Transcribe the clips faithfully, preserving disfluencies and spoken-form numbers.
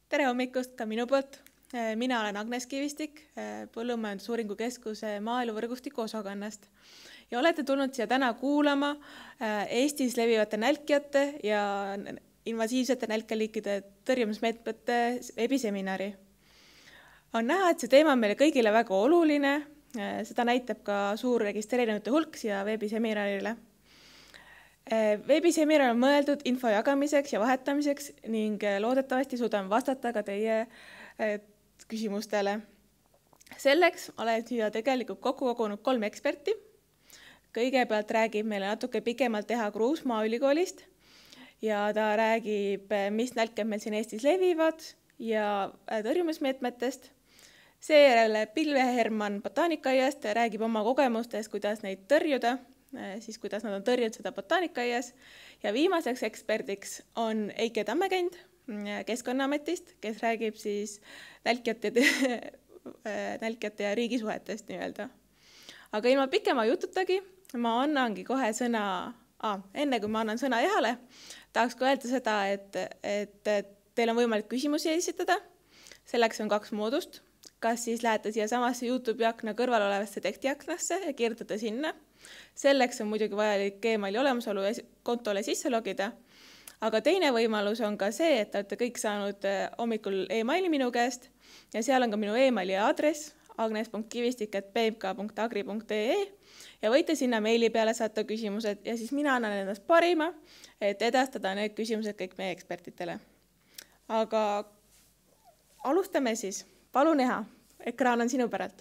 Tere hommikust ka minu poolt. Mina olen Agnes Kivistik Põllumajandusuuringu Keskuse maaeluvõrgustiku osakonnast ja olete tulnud siia täna kuulama Eestis levivate nälkijate ja invasiivsete nälkeliikide tõrjumismeetmete veebiseminari. On näha, et see teema on meile kõigile väga oluline. Seda näitab ka suur registreerinute hulk siia veebiseminarile. Veebiseminar on mõeldud info jagamiseks ja vahetamiseks ning loodetavasti suudame vastata ka teie küsimustele. Selleks olen siia tegelikult kokku kogunud kolm eksperti. Kõigepealt räägib meile natuke pikemalt Eha Kruus Maaülikoolist ja ta räägib, mis nälked meil siin Eestis levivad ja tõrjumismeetmetest. Seejärel Pilve Hermann Botaanikaaiast räägib oma kogemustest, kuidas neid tõrjuda, siis kuidas nad on tõrjunud seda botaanikaaias. Ja viimaseks eksperdiks on Eike Tammekend Keskkonnaametist, kes räägib siis nälkijate, nälkijate ja riigisuhetest nii-öelda. Aga ilma pikema jututagi ma annangi kohe sõna, ah, enne kui ma annan sõna Ehale, tahaks ka öelda seda, et, et teil on võimalik küsimusi esitada. Selleks on kaks moodust. Kas siis lähete siia samasse YouTube akna kõrval olevasse tekstiaknasse ja kirjutate sinna. Selleks on muidugi vajalik Gmaili olemasolu kontole sisse logida. Aga teine võimalus on ka see, et olete kõik saanud hommikul e-maili minu käest ja seal on ka minu e-maili aadress agnes punkt kivistik at p m k punkt agri punkt e e ja võite sinna meili peale saata küsimused ja siis mina annan endast parima, et edastada need küsimused kõik meie ekspertidele. Aga alustame siis. Palun Eha, ekraan on sinu päralt.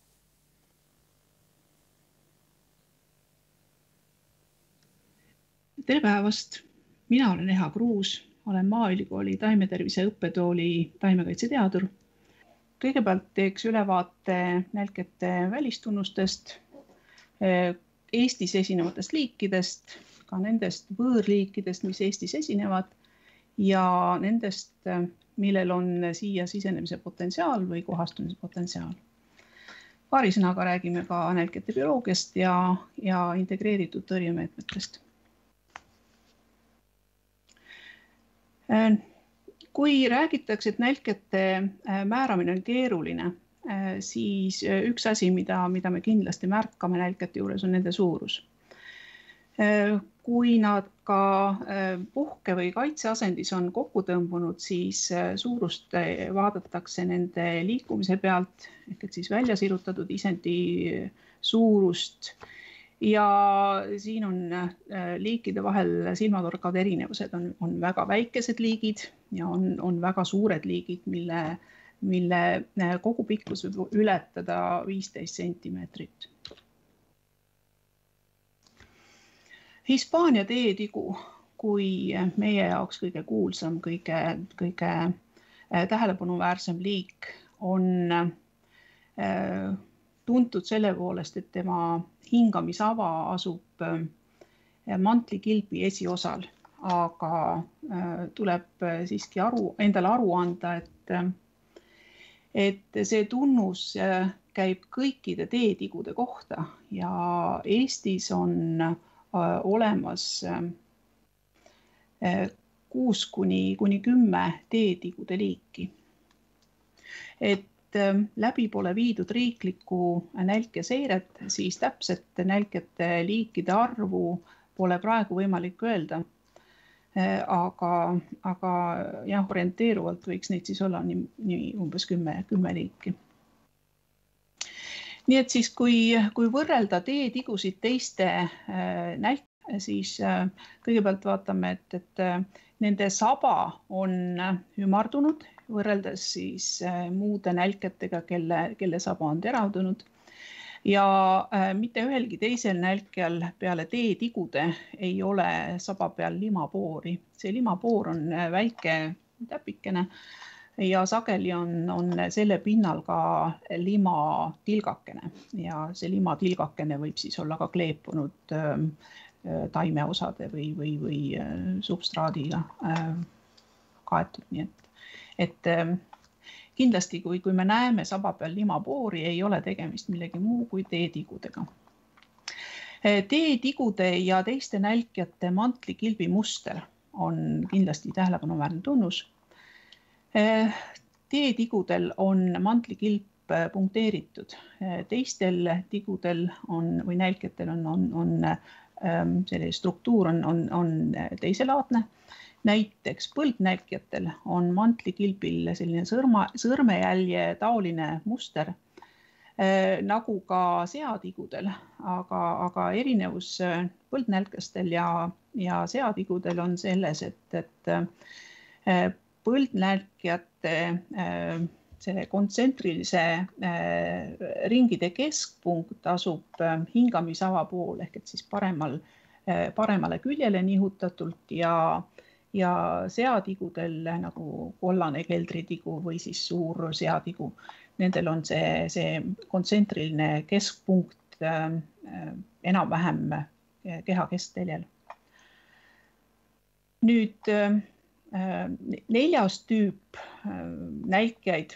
Tere päevast! Mina olen Eha Kruus, olen Maaülikooli taimetervise õppetooli taimekaitseteadur. Kõigepealt teeks ülevaate nälkete välistunnustest, Eestis esinevatest liikidest, ka nendest võõrliikidest, mis Eestis esinevad ja nendest, millel on siia sisenemise potentsiaal või kohastumise potentsiaal. Paari sõnaga räägime ka nälkete bioloogiast ja, ja integreeritud tõrjemeetmetest. Kui räägitakse, et nälkete määramine on keeruline, siis üks asi, mida, mida me kindlasti märkame nälkete juures, on nende suurus. Kui nad ka puhke- või kaitseasendis on kokku tõmbunud, siis suurust vaadatakse nende liikumise pealt, ehk et siis välja sirutatud isendi suurust. Ja siin on liikide vahel silmatorkavad erinevused, on, on väga väikesed liigid ja on, on väga suured liigid, mille, mille kogu pikkus võib ületada viisteist sentimeetrit. Hispaania teetigu, kui meie jaoks kõige kuulsam, kõige, kõige tähelepanuväärsem liik, on tuntud selle poolest, et tema hingamisava asub mantlikilbi esiosal, aga tuleb siiski aru, endale aru anda, et, et see tunnus käib kõikide teetigude kohta ja Eestis on olemas kuus kuni, kuni kümme teetigude liiki. Et läbi pole viidud riiklikku nälkeseiret, siis täpset nälkete liikide arvu pole praegu võimalik öelda. Aga, aga jah, orienteeruvalt võiks neid siis olla nii, nii umbes kümme, kümme liiki. Nii et siis, kui, kui võrrelda teetigusid teiste nälkede, siis kõigepealt vaatame, et, et nende saba on ümardunud, võrreldes siis muude nälketega, kelle, kelle saba on teravdunud. Ja mitte ühelgi teisel nälkjal peale teetigude ei ole saba peal limapoori. See limapoor on väike täpikene ja sageli on, on selle pinnal ka limatilgakene. Ja see limatilgakene võib siis olla ka kleepunud taimeosade või, või, või substraadiga kaetud. Nii et Et kindlasti, kui, kui me näeme saba peal limapoori, ei ole tegemist millegi muu kui teetigudega. Teetigude ja teiste nälkjate mantlikilbi muster on kindlasti tähelepanuväärne tunnus. Teetigudel on mantlikilp punkteeritud, teistel tigudel on, või nälketel on, on, on selline struktuur on, on, on teiselaadne. Näiteks põldnälkjatel on mantlikilbil selline sõrma, sõrmejälje taoline muster, nagu ka seatigudel, aga, aga erinevus põldnälkastel ja, ja seatigudel on selles, et, et põldnälkjate selle kontsentrilise ringide keskpunkt asub hingamisava pool ehk et siis paremal, paremale küljele nihutatult ja, ja seatigudel nagu kollane keldritigu või siis suur seatigu. Nendel on see, see kontsentriline keskpunkt enam-vähem keha keskteljel. Nüüd neljas tüüp nälkjaid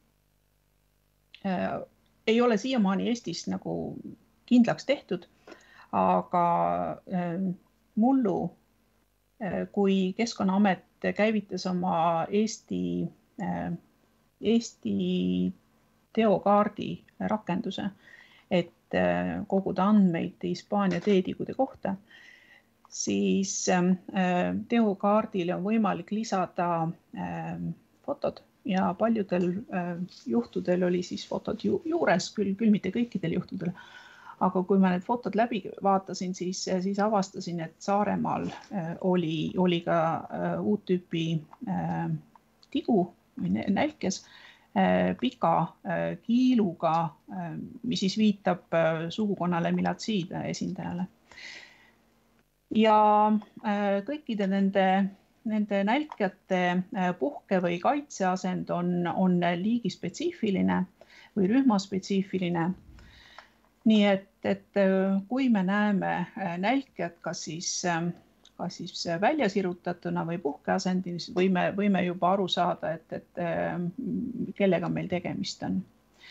ei ole siiamaani Eestis nagu kindlaks tehtud, aga mullu, kui Keskkonnaamet käivitas oma Eesti, Eesti teokaardi rakenduse, et koguda andmeid Hispaania teetigude kohta, siis teokaardile on võimalik lisada fotod ja paljudel juhtudel oli siis fotod juures, küll, küll mitte kõikidel juhtudel. Aga kui ma need fotod läbi vaatasin, siis, siis avastasin, et Saaremaal oli, oli ka uut tüüpi tigu või nälkes pika kiiluga, mis siis viitab sugukonnale Milatsiide esindajale. Ja kõikide nende, nende nälkjate puhke- või kaitseasend on, on liigispetsiifiline või rühmaspetsiifiline. Nii et, et kui me näeme nälkjat kas siis, kas siis väljasirutatuna või puhkeasendis, võime, võime juba aru saada, et, et kellega meil tegemist on.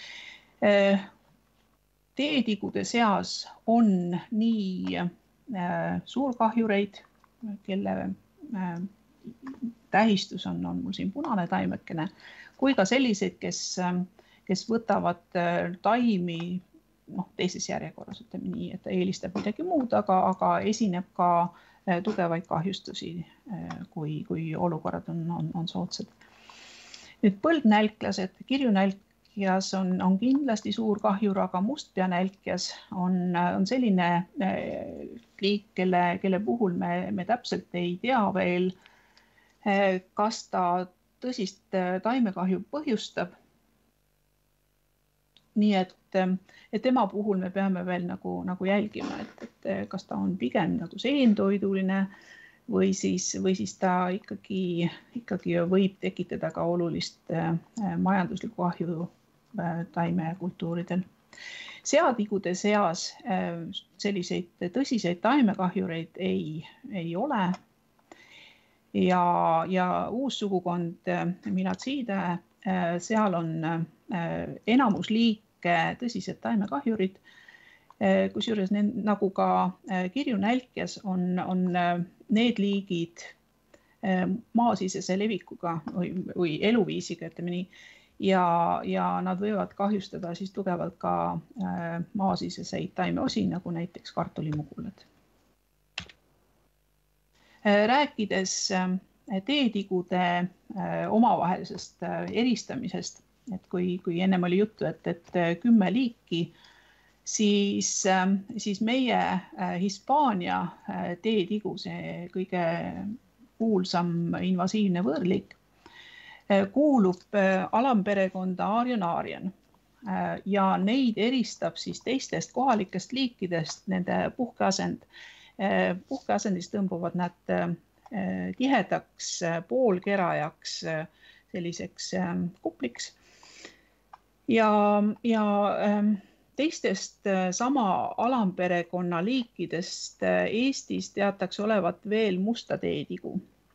Teetigude seas on nii suurkahjureid, kelle tähistus on, on mul siin punane taimekene, kui ka selliseid, kes, kes võtavad taimi noh, teises järjekorras, ütleme nii, et eelistab midagi muud, aga, aga esineb ka tugevaid kahjustusi, kui, kui olukorrad on, on, on soodsad. Nüüd põldnälklased, kirjunälkjas on, on kindlasti suur kahjur, aga mustpeanälkjas on, on selline liik, kelle, kelle puhul me, me täpselt ei tea veel, kas ta tõsist taimekahju põhjustab. Nii et, et tema puhul me peame veel nagu, nagu jälgima, et, et kas ta on pigem nagu seentoiduline või siis, või siis ta ikkagi, ikkagi võib tekitada ka olulist majanduslikku kahju taimekultuuridel. Seatigude seas selliseid tõsiseid taimekahjureid ei, ei ole. Ja, ja uus sugukond Milatsiide, seal on enamus liike tõsised taimekahjurid, kusjuures nagu ka kirjunälkjas on, on need liigid maasisese levikuga või, või eluviisiga, ütleme nii, ja, ja nad võivad kahjustada siis tugevalt ka maasiseseid taimeosi, nagu näiteks kartulimugulad. Rääkides teetigude omavahelisest eristamisest, et kui, kui ennem oli juttu, et, et kümme liiki, siis, siis meie Hispaania teetigu, see kõige kuulsam invasiivne võõrliik, kuulub alamperekonda Arionarian ja neid eristab siis teistest kohalikest liikidest nende puhkeasend. Puhkeasendis tõmbuvad nad tihedaks poolkerajaks selliseks kupliks. Ja, ja teistest sama alamperekonna liikidest Eestis teatakse olevat veel musta teetigu.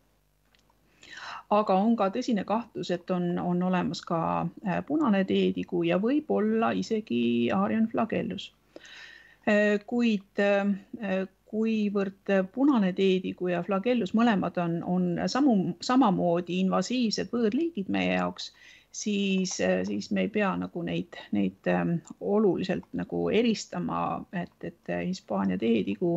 Aga on ka tõsine kahtlus, et on, on olemas ka punane teetigu ja võib olla isegi Arion flagellus. Kuid kuivõrd punane teedigu ja flagellus mõlemad on, on samu, samamoodi invasiivsed võõrliigid meie jaoks, siis, siis me ei pea nagu neid, neid oluliselt nagu eristama, et, et Hispaania teedigu,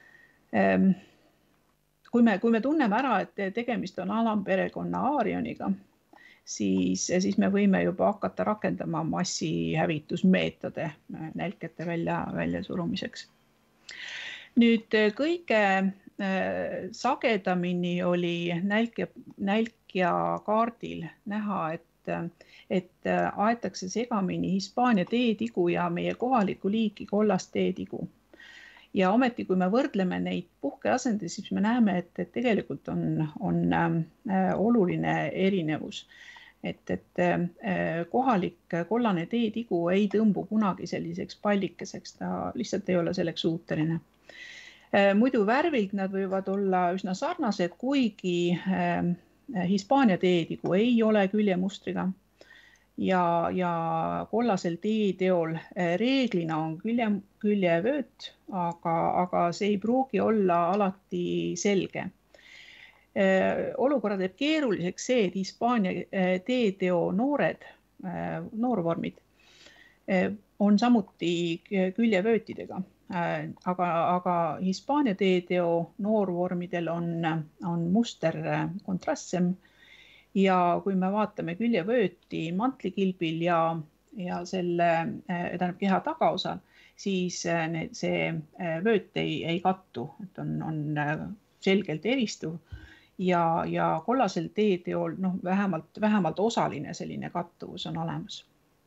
kui me, kui me tunneme ära, et tegemist on alamperekonna aarioniga, siis, siis me võime juba hakata rakendama massihävitusmeetode nälkete välja, välja surumiseks. Nüüd kõige sagedamini oli nälkja, nälkja kaardil näha, et, et aetakse segamini Hispaania teetigu ja meie kohaliku liiki kollast teetigu. Ja ometi, kui me võrdleme neid puhkeasendi, siis me näeme, et, et tegelikult on, on oluline erinevus. Et, et kohalik kollane teetigu ei tõmbu kunagi selliseks pallikeseks, ta lihtsalt ei ole selleks suuteline. Muidu värvilt nad võivad olla üsna sarnased, kuigi Hispaania teetigu ei ole küljemustriga ja, ja kollasel teeteol reeglina on külje, küljevööt, aga, aga see ei pruugi olla alati selge. Olukorra teeb keeruliseks see, et Hispaania teeteo noored, noorvormid on samuti küljevöötidega, aga, aga Hispaania teeteo noorvormidel on, on muster kontrastsem ja kui me vaatame küljevööti mantlikilbil ja, ja selle tähendab keha tagaosal, siis see vööt ei, ei kattu, et on, on selgelt eristuv. Ja, ja kollasel teeteol noh, vähemalt, vähemalt osaline selline kattuvus on olemas.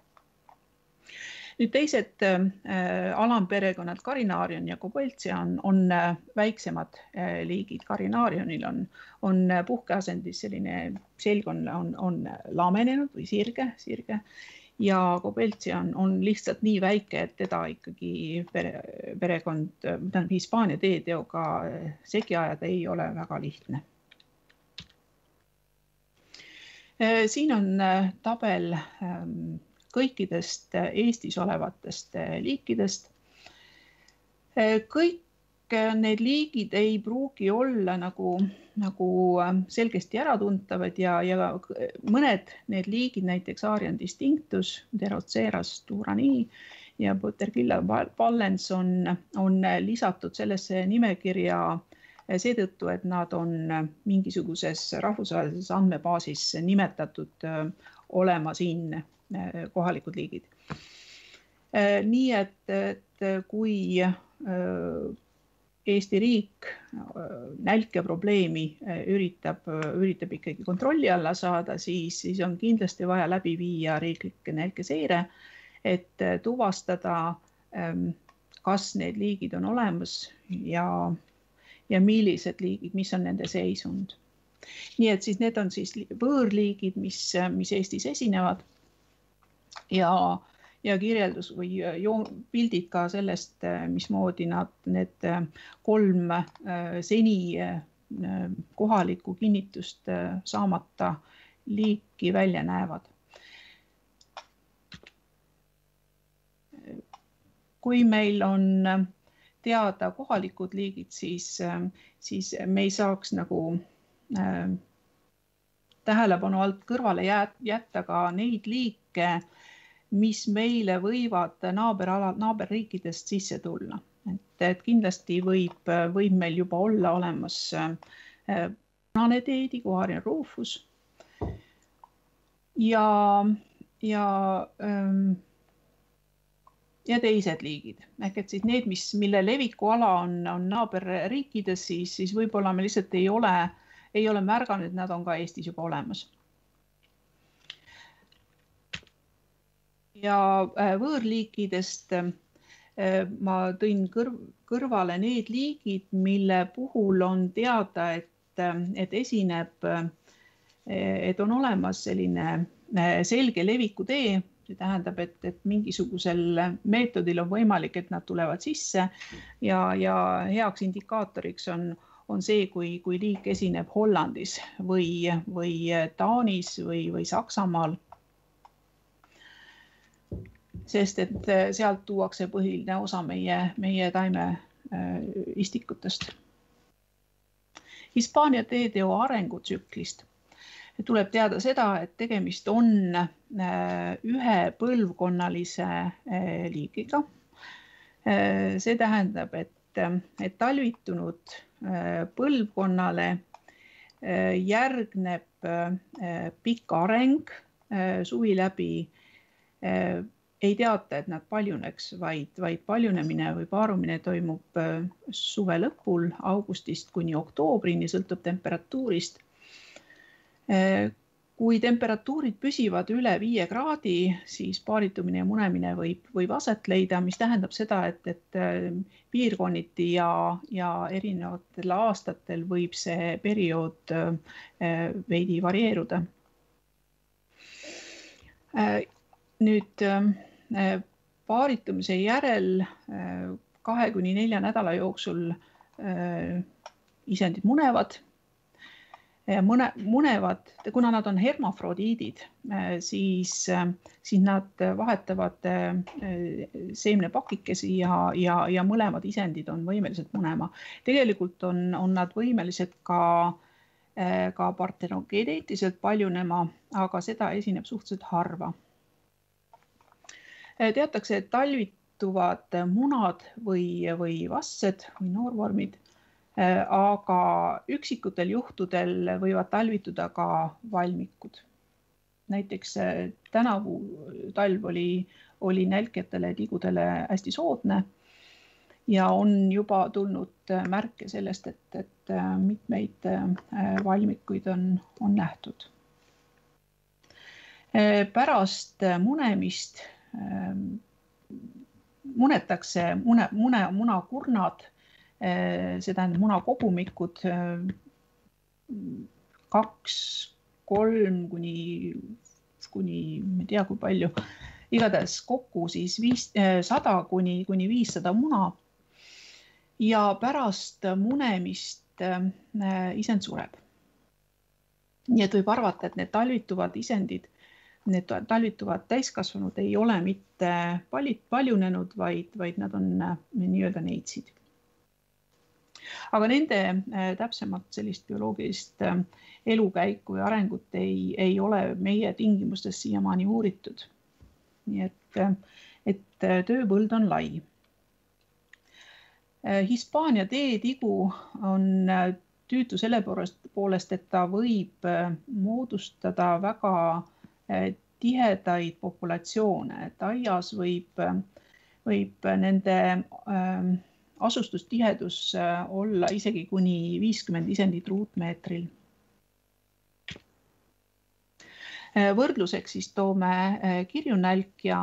Nüüd teised äh, alamperekonnad, Carinaarion ja Cobeltia on, on äh, väiksemad äh, liigid. Carinaarionil on, on puhkeasendis selline selg on, on, on laamenenud või sirge, sirge ja Cobeltia on, on lihtsalt nii väike, et teda ikkagi pere, perekond, tähendab Hispaania teeteoga segi ajada ei ole väga lihtne. Siin on tabel kõikidest Eestis olevatest liikidest. Kõik need liigid ei pruugi olla nagu, nagu selgesti äratuntavad ja, ja mõned need liigid, näiteks Arion distinctus, Deroceras turani ja Buttergilla pallens on, on lisatud sellesse nimekirja seetõttu, et nad on mingisuguses rahvusvahelises andmebaasis nimetatud olema siin kohalikud liigid. Nii et, et kui Eesti riik nälkeprobleemi üritab, üritab ikkagi kontrolli alla saada, siis, siis on kindlasti vaja läbi viia riiklikke nälkeseire, et tuvastada, kas need liigid on olemas ja ja millised liigid, mis on nende seisund. Nii et siis need on siis võõrliigid, mis, mis Eestis esinevad ja, ja kirjeldus või pildid ka sellest, mismoodi nad need kolm seni kohalikku kinnitust saamata liiki välja näevad. Kui meil on teada kohalikud liigid, siis, siis me ei saaks nagu äh, tähelepanu alt kõrvale jätta ka neid liike, mis meile võivad naaberala, naaberriikidest sisse tulla. Et, et kindlasti võib, võib meil juba olla olemas äh, punane teedigu, Arion rufus ja, ja ähm, ja teised liigid. Ehk et siis need, mis, mille leviku ala on, on naaberriikides, siis, siis võib-olla me lihtsalt ei ole, ei ole märganud, et nad on ka Eestis juba olemas. Ja võõrliikidest ma tõin kõr, kõrvale need liigid, mille puhul on teada, et, et esineb, et on olemas selline selge levikutee. See tähendab, et, et mingisugusel meetodil on võimalik, et nad tulevad sisse ja, ja heaks indikaatoriks on, on see, kui, kui liik esineb Hollandis või, või Taanis või, või Saksamaal. Sest et sealt tuuakse põhiline osa meie, meie taime istikutest. Hispaania teeteo arengutsüklist tuleb teada seda, et tegemist on ühe põlvkonnalise liigiga. See tähendab, et, et talvitunud põlvkonnale järgneb pikk areng suvi läbi. Ei teata, et nad paljuneks, vaid, vaid paljunemine või paarumine toimub suve lõpul, augustist kuni oktoobrini, sõltub temperatuurist. Kui temperatuurid püsivad üle viie kraadi, siis paaritumine ja munemine võib, võib aset leida, mis tähendab seda, et, et piirkonniti ja, ja erinevatel aastatel võib see periood veidi varieeruda. Nüüd paaritumise järel kahe kuni nelja nädala jooksul isendid munevad. Mune, munevad, kuna nad on hermafrodiidid, siis, siis nad vahetavad seemnepakikesi ja, ja, ja mõlemad isendid on võimelised munema. Tegelikult on, on nad võimelised ka, ka partenogeneetiliselt paljunema, aga seda esineb suhteliselt harva. Teatakse, et talvituvad munad või, või vassed või noorvormid, aga üksikutel juhtudel võivad talvituda ka valmikud. Näiteks tänavu talv oli, oli nälkjatele tigudele hästi soodne ja on juba tulnud märke sellest, et, et mitmeid valmikuid on, on nähtud. Pärast munemist munetakse mune, mune, munakurnad, see tähendab munakogumikud kaks, kolm kuni, kuni, ma ei tea kui palju, igatahes kokku siis viis, sada kuni, kuni viissada muna ja pärast munemist isend sureb. Nii et võib arvata, et need talvituvad isendid, need talvituvad täiskasvanud ei ole mitte paljunenud, vaid, vaid nad on nii-öelda neitsid. Aga nende täpsemalt sellist bioloogilist elukäiku ja arengut ei, ei ole meie tingimustes siiamaani uuritud. Nii et, et tööpõld on lai. Hispaania teetigu on tüütu selle poolest, et ta võib moodustada väga tihedaid populatsioone. Et aias võib, võib nende asustustihedus olla isegi kuni viiskümmend isendit ruutmeetril. Võrdluseks siis toome kirjunälkja.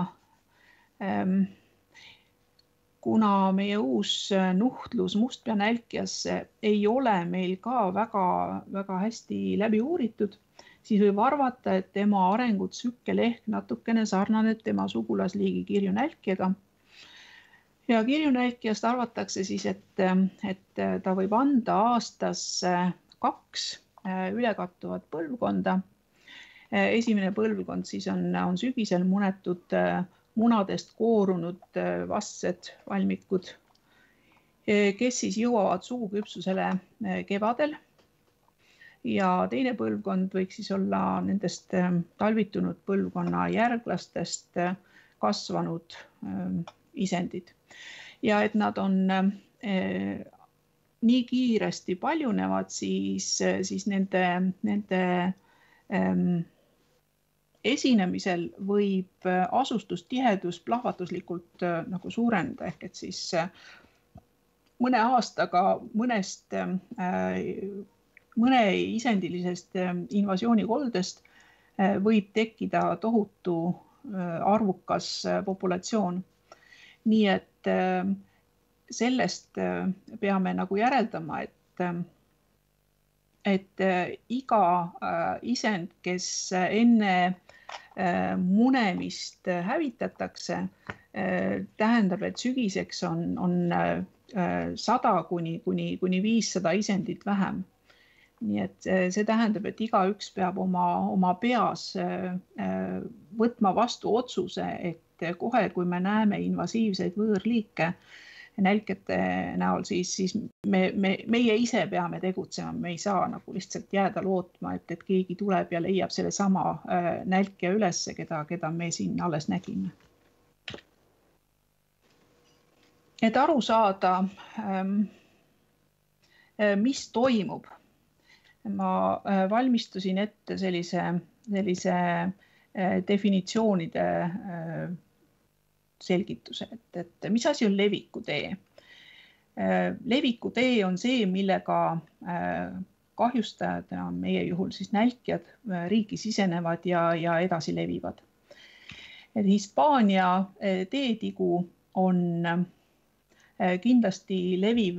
Kuna meie uus nuhtlus mustpeanälkjas ei ole meil ka väga, väga hästi läbi uuritud, siis võib arvata, et tema arengutsükkel ehk natukene sarnaneb tema sugulasliigi kirjunälkjaga. Ja kirjunälkjast arvatakse siis, et, et ta võib anda aastas kaks ülekattuvat põlvkonda. Esimene põlvkond siis on, on sügisel munetud munadest koorunud vastsed valmikud, kes siis jõuavad suguküpsusele kevadel. Ja teine põlvkond võiks siis olla nendest talvitunud põlvkonna järglastest kasvanud isendid. Ja et nad on eh, nii kiiresti paljunevad, siis, siis nende, nende eh, esinemisel võib asustustihedus plahvatuslikult eh, nagu suurenda, ehk et siis eh, mõne aastaga mõnest, eh, mõne isendilisest eh, invasioonikoldest eh, võib tekkida tohutu eh, arvukas eh, populatsioon. Nii et sellest peame nagu järeldama, et, et iga isend, kes enne munemist hävitatakse, tähendab, et sügiseks on, on sada kuni, kuni, kuni viissada isendit vähem. Nii et see tähendab, et igaüks peab oma, oma peas võtma vastu otsuse, et kohe, kui me näeme invasiivseid võõrliike, nälkete näol, siis, siis me, me, meie ise peame tegutsema, me ei saa nagu lihtsalt jääda lootma, et, et keegi tuleb ja leiab selle sama nälkja ülesse, keda, keda me siin alles nägime. Et aru saada, mis toimub, ma valmistusin ette sellise, sellise definitsioonide selgituse, et, et mis asi on levikutee. Levikutee on see, millega kahjustajad, meie juhul siis nälkjad, riiki sisenevad ja, ja edasi levivad. Et Hispaania teetigu on kindlasti leviv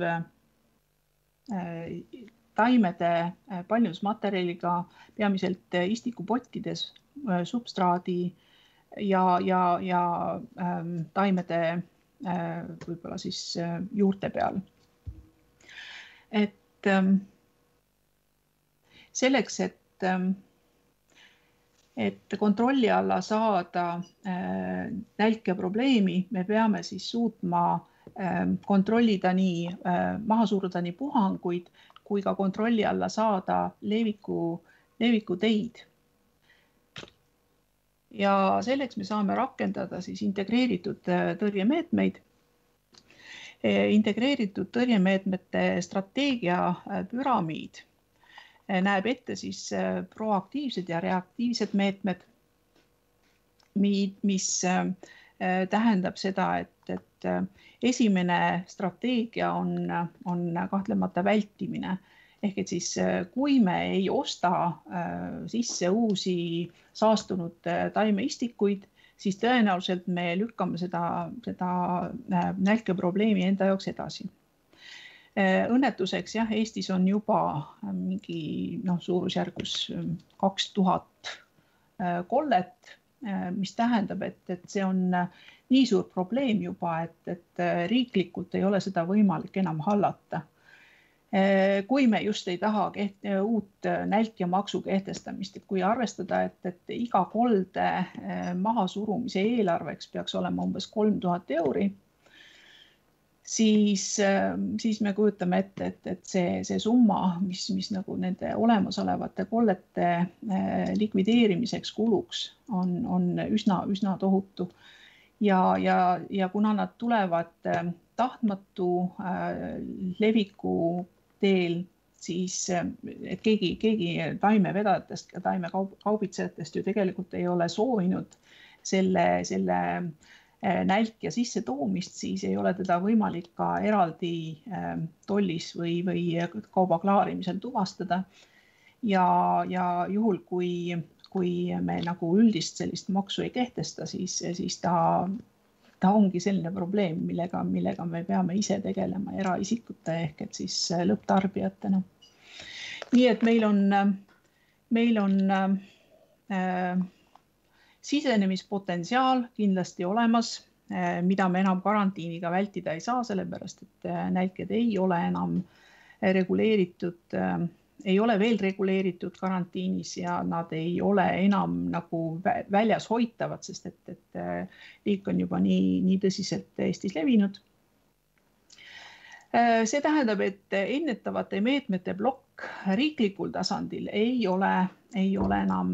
taimede paljundusmaterjaliga, peamiselt istikupottides, substraadi ja, ja, ja ähm, taimede äh, võib-olla siis äh, juurte peal. Et ähm, selleks, et, ähm, et kontrolli alla saada äh, nälkeprobleemi, me peame siis suutma äh, kontrollida nii, äh, maha suruda nii puhanguid, kui ka kontrolli alla saada leviku, levikuteid. Ja selleks me saame rakendada siis integreeritud tõrjemeetmeid. Integreeritud tõrjemeetmete strateegia püramiid näeb ette siis proaktiivsed ja reaktiivsed meetmed, mis tähendab seda, et, et esimene strateegia on, on kahtlemata vältimine. Ehk et siis, kui me ei osta sisse uusi saastunud taimeistikuid, siis tõenäoliselt me lükkame seda, seda nälkeprobleemi enda jaoks edasi. Õnnetuseks, jah, Eestis on juba mingi no, suurusjärgus kaks tuhat kollet, mis tähendab, et, et see on nii suur probleem juba, et, et riiklikult ei ole seda võimalik enam hallata. Kui me just ei taha keht- uut nälkjamaksu kehtestamist, et kui arvestada, et, et iga kolde mahasurumise eelarveks peaks olema umbes kolm tuhat euri, siis, siis me kujutame ette, et, et see, see summa, mis, mis nagu nende olemasolevate kollete likvideerimiseks kuluks, on, on üsna, üsna tohutu. Ja, ja, ja kuna nad tulevad tahtmatu leviku teel, siis et keegi, keegi taimevedajatest ja taimekaubitsejatest ju tegelikult ei ole soovinud selle, selle nälkja sisse toomist, siis ei ole teda võimalik ka eraldi tollis või, või kauba klaarimisel tuvastada. Ja, ja juhul, kui, kui me nagu üldist sellist maksu ei kehtesta, siis, siis ta Ta ongi selline probleem, millega, millega me peame ise tegelema eraisikute ehk et siis lõpptarbijatena. Nii et meil on, meil on äh, sisenemispotentsiaal kindlasti olemas, äh, mida me enam karantiiniga vältida ei saa, sellepärast et nälked ei ole enam reguleeritud, äh, ei ole veel reguleeritud karantiinis ja nad ei ole enam nagu väljas hoitavad, sest et, et liik on juba nii, nii tõsiselt Eestis levinud. See tähendab, et ennetavate meetmete plokk riiklikul tasandil ei ole, ei ole enam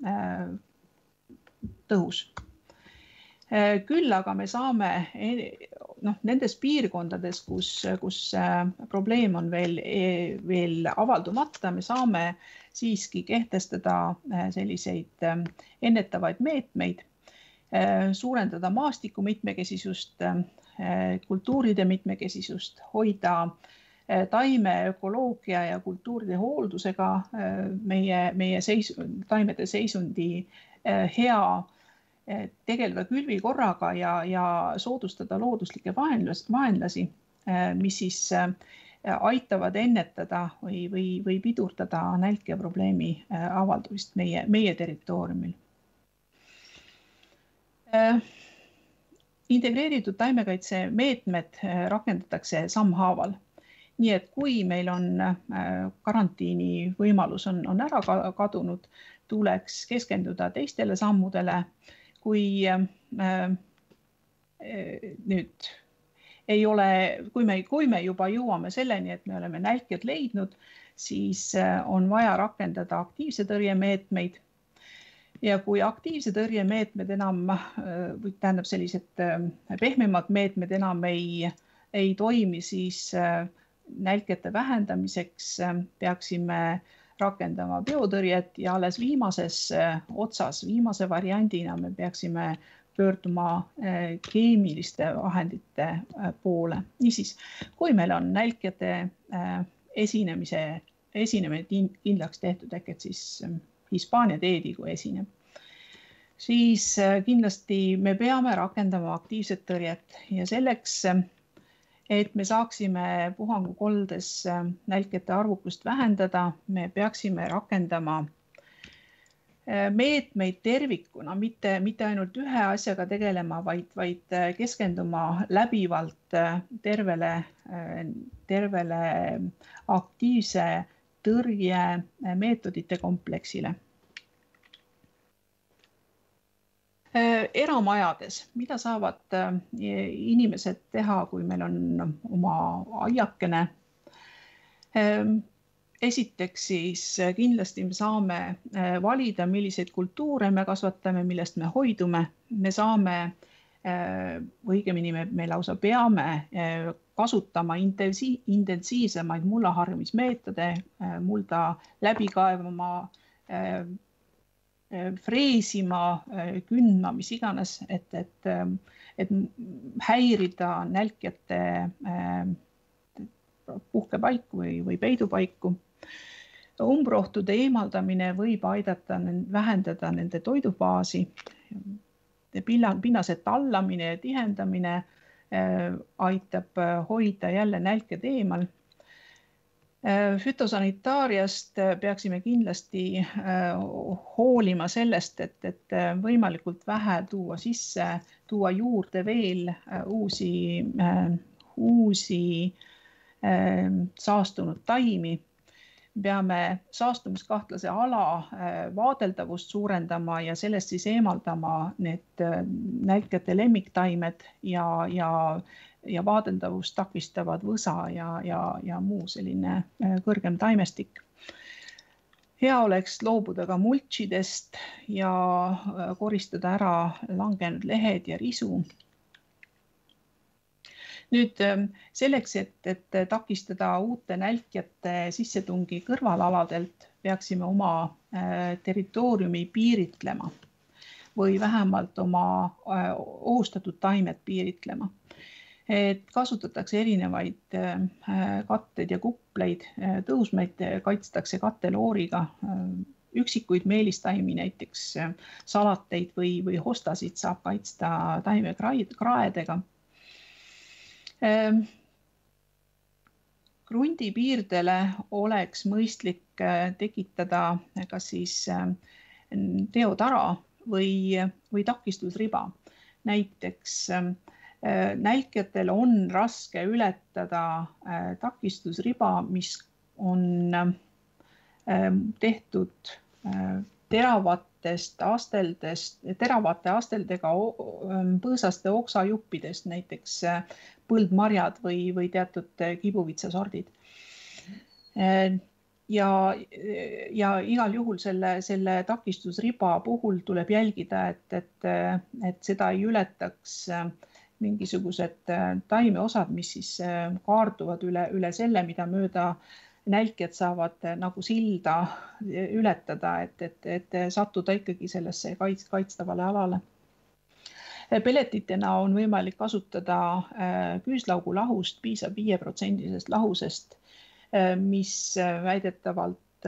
tõhus. Küll aga me saame no, nendes piirkondades, kus, kus probleem on veel, veel avaldumata, me saame siiski kehtestada selliseid ennetavaid meetmeid, suurendada maastiku mitmekesisust, kultuuride mitmekesisust, hoida taime ökoloogia ja kultuuride hooldusega meie, meie seis, taimede seisundi hea, tegeleda külvikorraga ja, ja soodustada looduslikke vaenlasi, mis siis aitavad ennetada või, või, või pidurdada nälkja probleemi avaldumist meie, meie territooriumil. Integreeritud taimekaitse meetmed rakendatakse sammhaaval. Nii et kui meil on karantiini võimalus on, on ära kadunud, tuleks keskenduda teistele sammudele, kui äh, nüüd ei ole, kui me, kui me juba jõuame selleni, et me oleme nälkjad leidnud, siis on vaja rakendada aktiivse tõrjemeetmeid. Ja kui aktiivse tõrjemeetmed enam, või tähendab sellised pehmemad meetmed enam ei, ei toimi, siis nälkjate vähendamiseks peaksime rakendama biotõrjet ja alles viimases otsas, viimase variandina me peaksime pöörduma keemiliste vahendite poole. Niisiis, kui meil on nälkjate esinemise, esinemine kindlaks tehtud, ehk et siis Hispaania teedigu esineb, siis kindlasti me peame rakendama aktiivset tõrjet ja selleks, et me saaksime puhangukoldes nälkjate arvukust vähendada, me peaksime rakendama meetmeid tervikuna, mitte, mitte ainult ühe asjaga tegelema, vaid, vaid keskenduma läbivalt tervele, tervele aktiivse tõrje meetodite kompleksile. Eramajades, mida saavad inimesed teha, kui meil on oma aiakene? Esiteks siis kindlasti me saame valida, milliseid kultuure me kasvatame, millest me hoidume. Me saame, õigemini me, me lausa peame kasutama intensiivsemaid mullaharjumismeetode, mulda läbi kaevama, freesima, kündma, mis iganes, et, et, et häirida nälkjate puhkepaiku või, või peidupaiku. Umbrohtude eemaldamine võib aidata vähendada nende toidubaasi. Pinnase tallamine ja tihendamine aitab hoida jälle nälkjad eemal. Fütosanitaariast peaksime kindlasti hoolima sellest, et, et võimalikult vähe tuua sisse, tuua juurde veel uusi, uusi saastunud taimi. Peame saastumiskahtlase ala vaadeldavust suurendama ja sellest siis eemaldama need nälkjate lemmiktaimed ja, ja, ja vaadeldavust takistavad võsa ja, ja, ja muu selline kõrgem taimestik. Hea oleks loobuda ka multšidest ja koristada ära langenud lehed ja risu. Nüüd selleks, et, et takistada uute nälkjate sissetungi kõrvalaladelt, peaksime oma territooriumi piiritlema või vähemalt oma ohustatud taimed piiritlema. Et kasutatakse erinevaid katteid ja kupleid, tõusmeid kaitstakse kattelooriga, üksikuid meelistaimi, näiteks salateid või, või hostasid saab kaitsta taimekraedega. Krundi piirdele oleks mõistlik tekitada kas siis teotara või, või takistusriba. Näiteks nälkjatel on raske ületada takistusriba, mis on tehtud teravatest asteldest, teravate asteldega põõsaste oksajuppidest, näiteks põldmarjad või, või teatud kibuvitsasordid. Ja, ja igal juhul selle, selle takistusriba puhul tuleb jälgida, et, et, et seda ei ületaks mingisugused taimeosad, mis siis kaarduvad üle, üle selle, mida mööda nälkjad saavad nagu silda ületada, et, et, et sattuda ikkagi sellesse kaits, kaitstavale alale. Pelletitena on võimalik kasutada küüslaugu lahust, piisab viie protsendisest lahusest, mis väidetavalt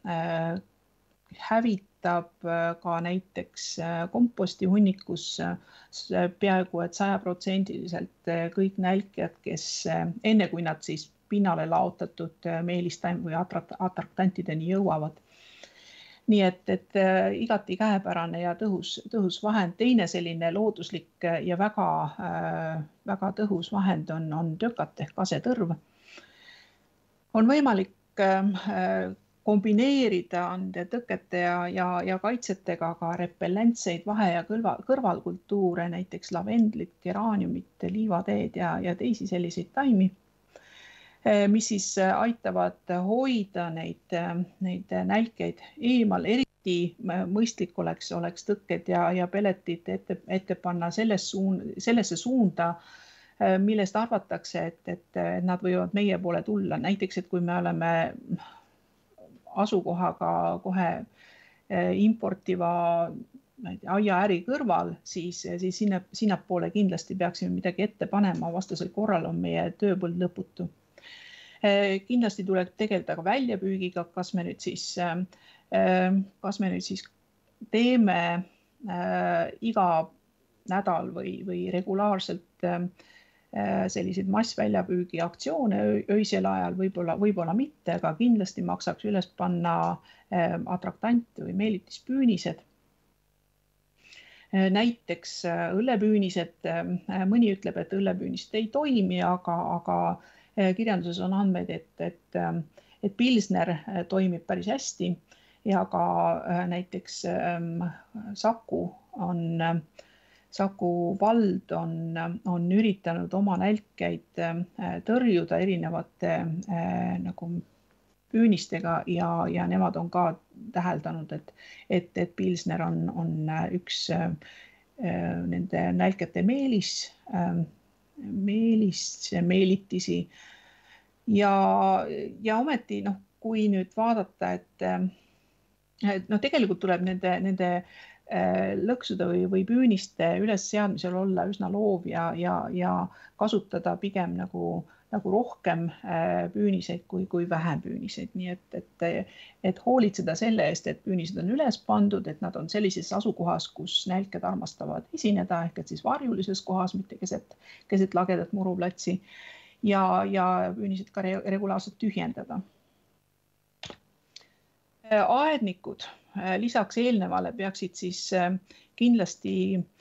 hävitab ka näiteks komposti hunnikus peaaegu et sajaprotsendiliselt kõik nälkjad, kes enne kui nad siis pinnale laotatud meelistaim või atraktantideni jõuavad. Nii et, et igati käepärane ja tõhus, tõhus vahend. Teine selline looduslik ja väga, väga tõhus vahend on, on tökat ehk kasetõrv. On võimalik kombineerida nende tõkete ja, ja, ja kaitsetega ka repellentseid vahe- ja kõrva, kõrvalkultuure, näiteks lavendlit, geraaniumit, liivateed ja, ja teisi selliseid taimi, mis siis aitavad hoida neid, neid nälkeid eemal. Eriti mõistlik oleks, oleks tõkked ja, ja pelletid ette, ette panna selles suun, sellesse suunda, millest arvatakse, et, et nad võivad meie poole tulla. Näiteks, et kui me oleme asukohaga kohe importiva aiaäri kõrval, siis, siis sinna, sinnapoole kindlasti peaksime midagi ette panema, vastasel korral on meie tööpõld lõputu. Kindlasti tuleb tegeleda ka väljapüügiga, kas me nüüd siis, kas me nüüd siis teeme iga nädal või, või regulaarselt selliseid massväljapüügi aktsioone öisel ajal, võib-olla, võib-olla mitte, aga kindlasti maksaks üles panna atraktant või meelitispüünised. Näiteks õllepüünised, mõni ütleb, et õllepüünised ei toimi, aga, aga kirjanduses on andmeid, et, et, et Pilsner toimib päris hästi ja ka näiteks Saku on, Saku vald on, on üritanud oma nälkeid tõrjuda erinevate nagu püünistega ja, ja nemad on ka täheldanud, et, et, et Pilsner on, on üks nende nälkete meelis, meelis, meelitisi ja, ja ometi, noh, kui nüüd vaadata, et, et noh, tegelikult tuleb nende, nende lõksude või, või püüniste ülesseadmisel olla üsna loov ja, ja, ja kasutada pigem nagu, nagu rohkem püüniseid kui, kui vähem püüniseid. Nii et, et, et hoolitseda selle eest, et püünised on üles pandud, et nad on sellises asukohas, kus nälked armastavad esineda, ehk et siis varjulises kohas, mitte keset, keset lagedat muruplatsi ja, ja püünised ka regulaarselt tühjendada. Aednikud lisaks eelnevale peaksid siis kindlasti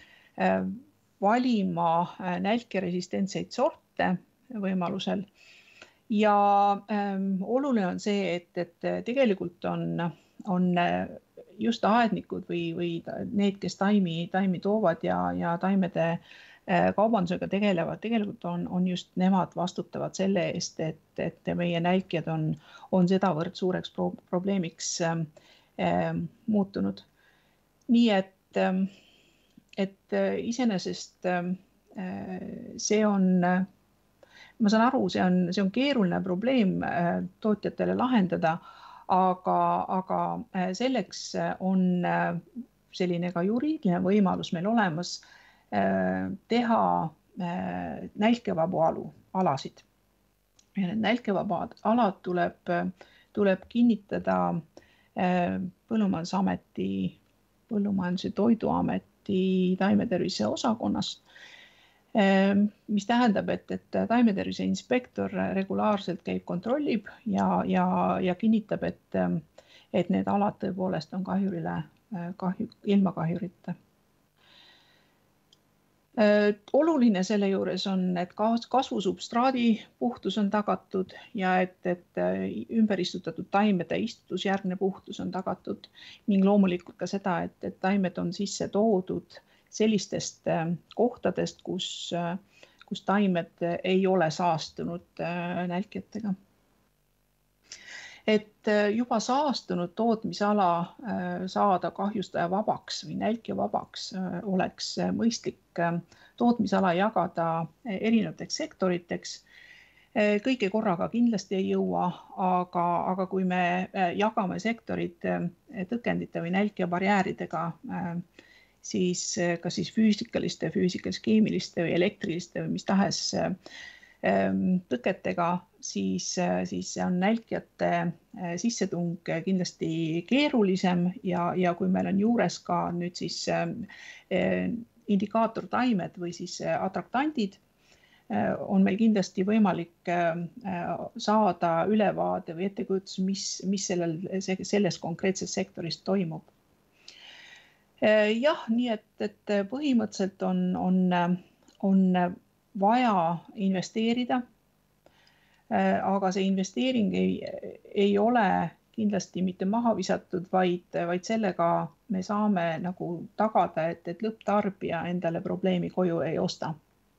valima nälkeresistentseid sorte võimalusel. Ja ähm, oluline on see, et, et tegelikult on, on just aednikud või, või need, kes taimi, taimi toovad ja, ja taimede kaubandusega tegelevad, tegelikult on, on just nemad vastutavad selle eest, et, et meie nälkjad on, on sedavõrd suureks pro probleemiks äh, muutunud. Nii et, et iseenesest äh, see on, ma saan aru, see on, see on keeruline probleem äh, tootjatele lahendada, aga, aga selleks on selline ka juriidiline võimalus meil olemas teha nälkevabu alu, alasid. Ja need nälkevabad alad tuleb, tuleb kinnitada Põllumajandusameti, Põllumajandus- ja Toiduameti taimetervise osakonnas, mis tähendab, et, et taimetervise inspektor regulaarselt käib, kontrollib ja, ja, ja kinnitab, et, et need alad tõepoolest on kahjurile, kahju, ilma kahjurita. Oluline selle juures on, et kasvusubstraadi puhtus on tagatud ja et, et ümber istutatud taimede istutusjärgne puhtus on tagatud ning loomulikult ka seda, et, et taimed on sisse toodud sellistest kohtadest, kus, kus taimed ei ole saastunud nälkjatega. Et juba saastunud tootmisala saada kahjustaja vabaks või nälkja vabaks oleks mõistlik tootmisala jagada erinevateks sektoriteks. Kõige korraga kindlasti ei jõua, aga, aga kui me jagame sektorid tõkendite või nälkja barjääridega, siis kas siis füüsikaliste, füüsikalis-keemiliste või elektriliste või mis tahes tõketega, siis, siis on nälkjate sissetung kindlasti keerulisem ja, ja kui meil on juures ka nüüd siis indikaatortaimed või siis atraktandid, on meil kindlasti võimalik saada ülevaade või ettekujutus, mis, mis sellel, selles konkreetses sektoris toimub. Jah, nii et, et põhimõtteliselt on, on, on vaja investeerida, aga see investeering ei, ei ole kindlasti mitte maha visatud, vaid, vaid sellega me saame nagu tagada, et, et lõpptarbija endale probleemi koju ei osta.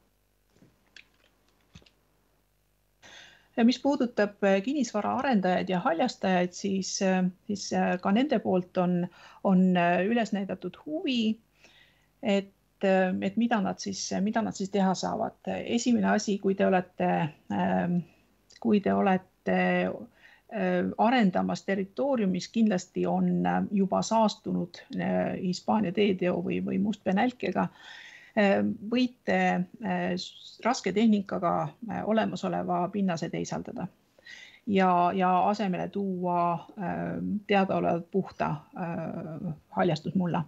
Mis puudutab kinnisvara arendajaid ja haljastajaid, siis, siis ka nende poolt on, on üles näidatud huvi, et, et mida nad siis, mida nad siis teha saavad. Esimene asi, kui te olete, kui te olete arendamas territooriumis, kindlasti on juba saastunud Hispaania teeteo või, või mustpenälkega, võite raske tehnikaga olemasoleva pinnase teisaldada ja, ja asemele tuua teadaolevalt puhta haljastusmulla.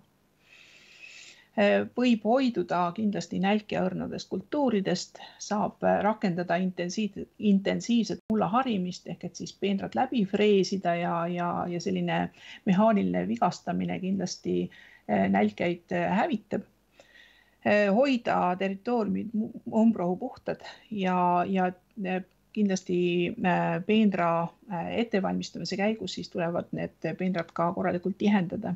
Võib hoiduda kindlasti nälkjaõrnadest kultuuridest, saab rakendada intensiiv, intensiivset mulla harimist ehk et siis peenrad läbi freesida ja, ja, ja selline mehaaniline vigastamine kindlasti nälkäid hävitab. Hoida territooriumid umbrohu puhtad ja, ja kindlasti peenra ettevalmistamise käigus siis tulevad need peenrad ka korralikult tihendada.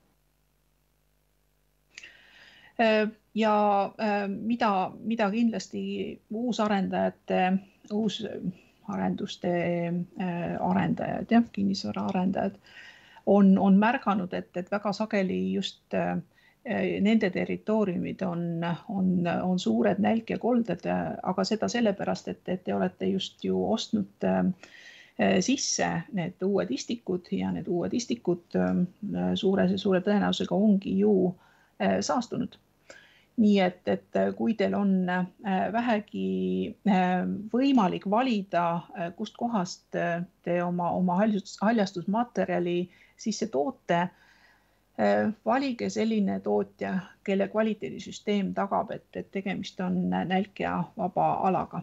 Ja mida, mida kindlasti uusarendajate, uusarenduste arendajad, jah, kinnisvara arendajad on, on märganud, et, et väga sageli just nende territooriumid on, on, on suured nälkjakolded, aga seda sellepärast, et, et te olete just ju ostnud sisse need uued istikud ja need uued istikud suure, suure tõenäosusega ongi ju saastunud. Nii et, et kui teil on vähegi võimalik valida, kust kohast te oma, oma haljastusmaterjali sisse toote, valige selline tootja, kelle kvaliteedisüsteem tagab, et, et tegemist on nälkja vaba alaga.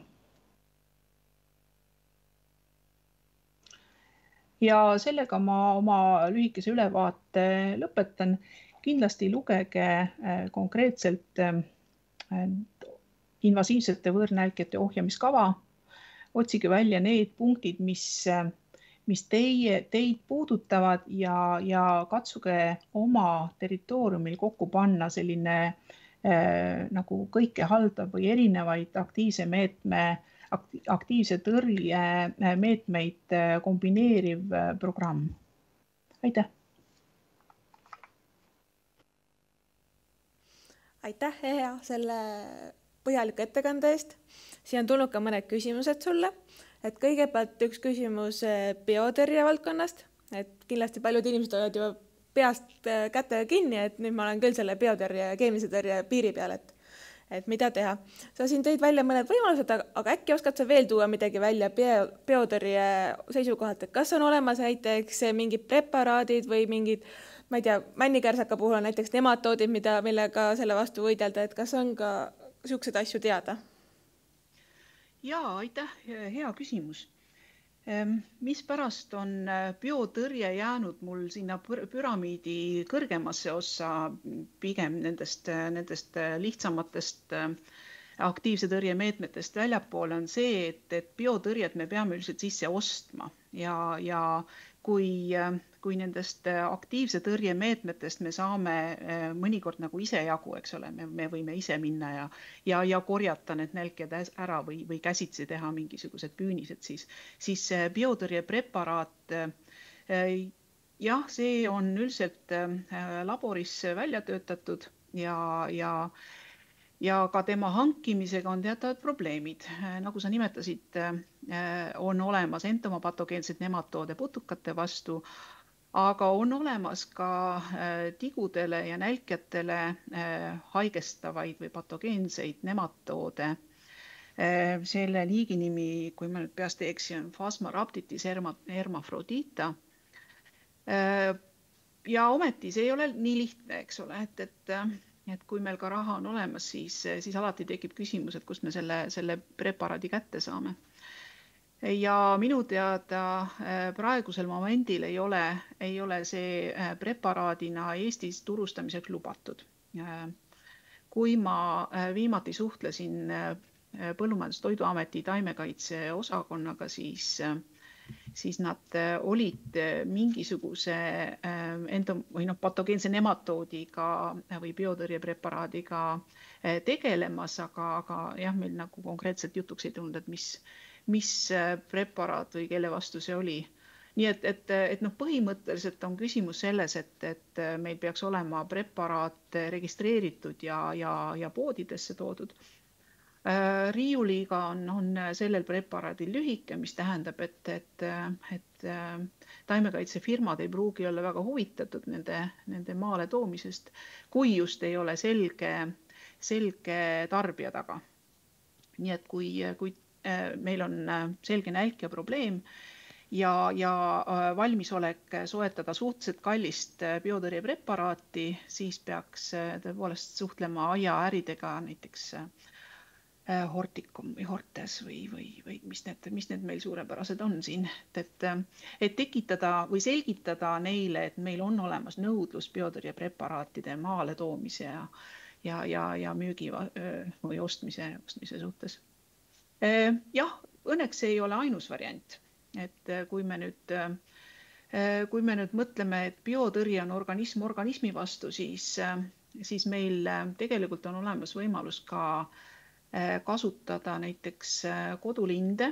Ja sellega ma oma lühikese ülevaate lõpetan. Kindlasti lugege konkreetselt invasiivsete võõrnälkjate ohjamiskava. Otsige välja need punktid, mis mis teie, teid puudutavad ja, ja katsuge oma territooriumil kokku panna selline äh, nagu kõike haldav või erinevaid aktiivse meetme, aktiivse tõrje meetmeid kombineeriv programm. Aitäh! Aitäh, Hea, selle põhjaliku ettekande eest. Siin on tulnud ka mõned küsimused sulle. Et kõigepealt üks küsimus biotõrje valdkonnast, et kindlasti paljud inimesed olid juba peast kätega kinni, et nüüd ma olen küll selle biotõrje ja keemilise tõrje piiri peal, et, et mida teha. Sa siin tõid välja mõned võimalused, aga äkki oskad sa veel tuua midagi välja bio, biotõrje seisukohalt, et kas on olemas näiteks mingid preparaadid või mingid, ma ei tea, männikärsaka puhul on näiteks nematoodid, mida, millega selle vastu võidelda, et kas on ka niisuguseid asju teada? Jaa, aitäh, hea küsimus. Mispärast on biotõrje jäänud mul sinna püramiidi kõrgemasse ossa pigem nendest, nendest lihtsamatest aktiivse tõrje meetmetest väljapoole on see, et, et biotõrjet me peame üldiselt sisse ostma ja, ja kui, kui nendest aktiivse tõrje meetmetest me saame mõnikord nagu ise jagu, eks ole, me, me võime ise minna ja, ja, ja korjata need nälkjad ära või, või käsitsi teha mingisugused püünised, siis, siis biotõrje preparaat, jah, see on üldiselt laboris välja töötatud ja, ja Ja ka tema hankimisega on teatavad probleemid. Nagu sa nimetasid, on olemas entomopatogeensed nematoode putukate vastu, aga on olemas ka tigudele ja nälkjatele haigestavaid või patogeenseid nematoode. Selle liigi nimi, kui ma nüüd peast eksin, on Phasmarhabditis hermafrodita. Ja ometi see ei ole nii lihtne, eks ole, et, et et kui meil ka raha on olemas, siis, siis alati tekib küsimus, et kust me selle, selle preparaadi kätte saame. Ja minu teada praegusel momendil ei ole, ei ole see preparaadina Eestis turustamiseks lubatud. Kui ma viimati suhtlesin Põllumajandus- ja Toiduameti taimekaitse osakonnaga, siis, siis nad olid mingisuguse endo- või noh, patogeense nematoodiga või biotõrjepreparaadiga tegelemas, aga, aga jah, meil nagu konkreetselt jutuks ei tulnud, et mis, mis preparaat või kelle vastu see oli. Nii et, et, et noh, põhimõtteliselt on küsimus selles, et, et meil peaks olema preparaat registreeritud ja, ja, ja poodidesse toodud. Riiuliga on, on sellel preparaadil lühike, mis tähendab, et, et, et taimekaitsefirmad ei pruugi olla väga huvitatud nende, nende maale toomisest, kui just ei ole selge, selge tarbija taga. Nii et kui, kui meil on selge nälg ja probleem, ja, ja valmisolek soetada suhteliselt kallist biotõrjepreparaati, siis peaks tõepoolest suhtlema aiaäridega, näiteks Horticum või Hortes või, või, või mis, need, mis need meil suurepärased on siin. Et, et tekitada või selgitada neile, et meil on olemas nõudlus biotõrjepreparaatide maale toomise ja, ja, ja, ja müügi või ostmise, ostmise suhtes. Jah, õnneks ei ole ainus variant. Et kui me nüüd, kui me nüüd mõtleme, et biotõrje on organism organismi vastu, siis, siis meil tegelikult on olemas võimalus ka kasutada näiteks kodulinde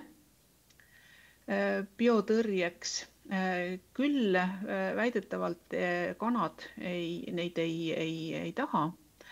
biotõrjeks. Küll väidetavalt kanad ei, neid ei, ei, ei taha,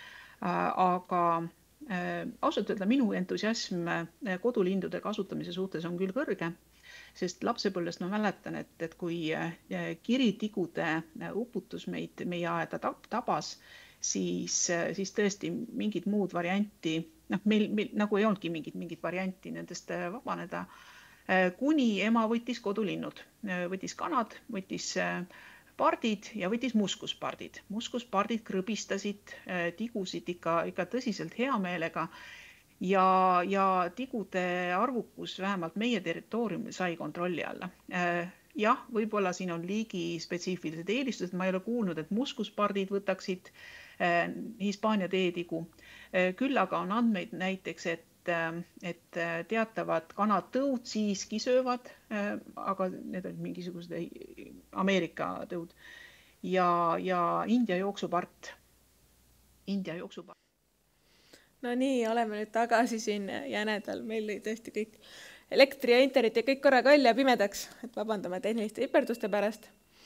aga ausalt öelda minu entusiasm kodulindude kasutamise suhtes on küll kõrge. Sest lapsepõlvest ma mäletan, et, et kui kiritigude uputus meid, meie aeda tabas, siis, siis tõesti mingid muud varianti, noh, meil, meil nagu ei olnudki mingit, mingit varianti nendest vabaneda, kuni ema võttis kodulinnud, võttis kanad, võttis pardid ja võttis muskuspardid. Muskuspardid krõbistasid tigusid ikka, ikka tõsiselt hea meelega. Ja, ja tigude arvukus vähemalt meie territooriumil sai kontrolli alla. Jah, võib-olla siin on liigi spetsiifilised eelistused. Ma ei ole kuulnud, et muskuspardid võtaksid Hispaania teetigu. Küll aga on andmeid näiteks, et, et teatavad kanatõud siiski söövad, aga need on mingisugused Ameerika tõud. Ja, ja India jooksupart. India jooksupart. No nii, oleme nüüd tagasi siin jänedal. Meil oli tõesti kõik elektri ja internet ja kõik korraga õll ja pimedaks, et vabandame tehniliste hiperduste pärast.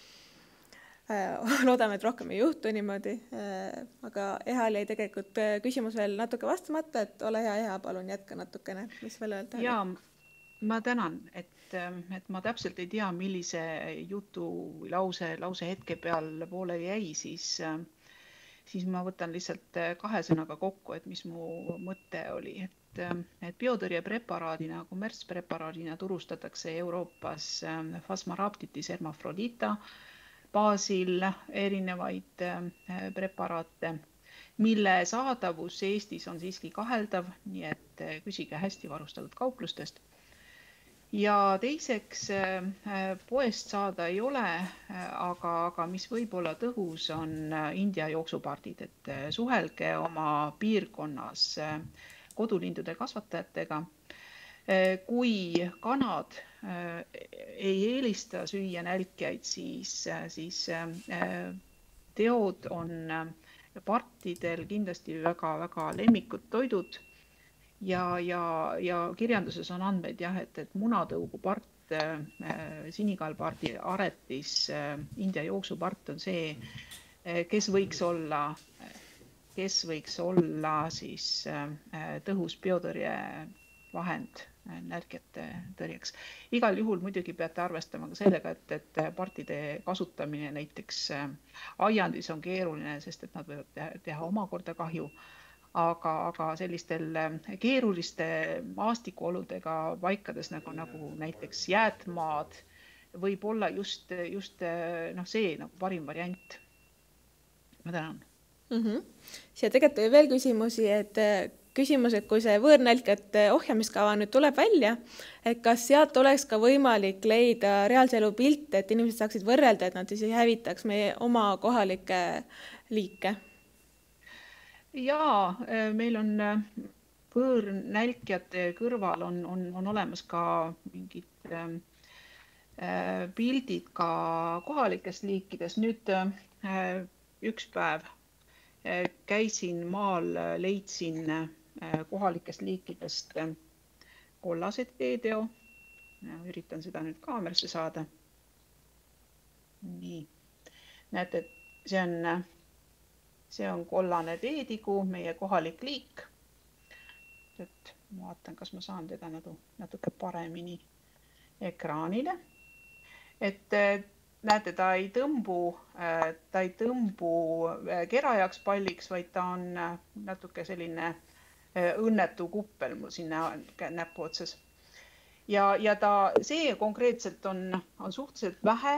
Loodame, et rohkem ei juhtu niimoodi, aga Ehal jäi tegelikult küsimus veel natuke vastamata, et ole hea, Eha, palun jätka natukene, mis veel öelda. Ja, ma tänan, et, et ma täpselt ei tea, millise jutu või lause, lause hetke peal poole jäi, siis siis ma võtan lihtsalt kahe sõnaga kokku, et mis mu mõte oli. Et, et biotõrjepreparaadina, kommertspreparaadina turustatakse Euroopas Phasmarabditis hermafrodita baasil erinevaid preparaate, mille saadavus Eestis on siiski kaheldav, nii et küsige hästi varustatud kauplustest. Ja teiseks poest saada ei ole, aga, aga mis võib olla tõhus on India jooksupardid, et suhelge oma piirkonnas kodulindude kasvatajatega. Kui kanad ei eelista süüa nälkjaid, siis, siis teod on partidel kindlasti väga, väga lemmikud toidud. Ja, ja, ja kirjanduses on andmeid, jah, et, et munatõugupart, sinikalpardi aretis, India jooksupart on see, kes võiks olla, kes võiks olla siis tõhus biotõrje vahend nälkjate tõrjeks. Igal juhul muidugi peate arvestama ka sellega, et, et partide kasutamine näiteks aiandis on keeruline, sest et nad võivad teha, teha omakorda kahju. Aga, aga sellistel keeruliste maastikuoludega paikades nagu, nagu näiteks jäätmaad võib olla just, just noh, see nagu parim variant. Ma tänan. Mm-hmm. Siia tegelikult oli veel küsimusi, et küsimus, et kui see võõrnälkjate ohjamiskava nüüd tuleb välja, et kas sealt oleks ka võimalik leida reaalse elu pilte, et inimesed saaksid võrrelda, et nad siis ei hävitaks meie oma kohalikke liike? Jaa, meil on võõrnälkjate kõrval on, on, on olemas ka mingid pildid ka kohalikest liikidest. Nüüd üks päev käisin maal, leidsin kohalikest liikidest kollased teeteo. Üritan seda nüüd kaamerasse saada. Nii. Näete, see on, see on kollane teetigu, meie kohalik liik. Et ma vaatan, kas ma saan teda natuke paremini ekraanile. Et näete, ta ei tõmbu, ta ei tõmbu kerajaks palliks, vaid ta on natuke selline õnnetu kuppel mul sinna näpu otsas. Ja, ja ta, see konkreetselt on, on suhteliselt vähe,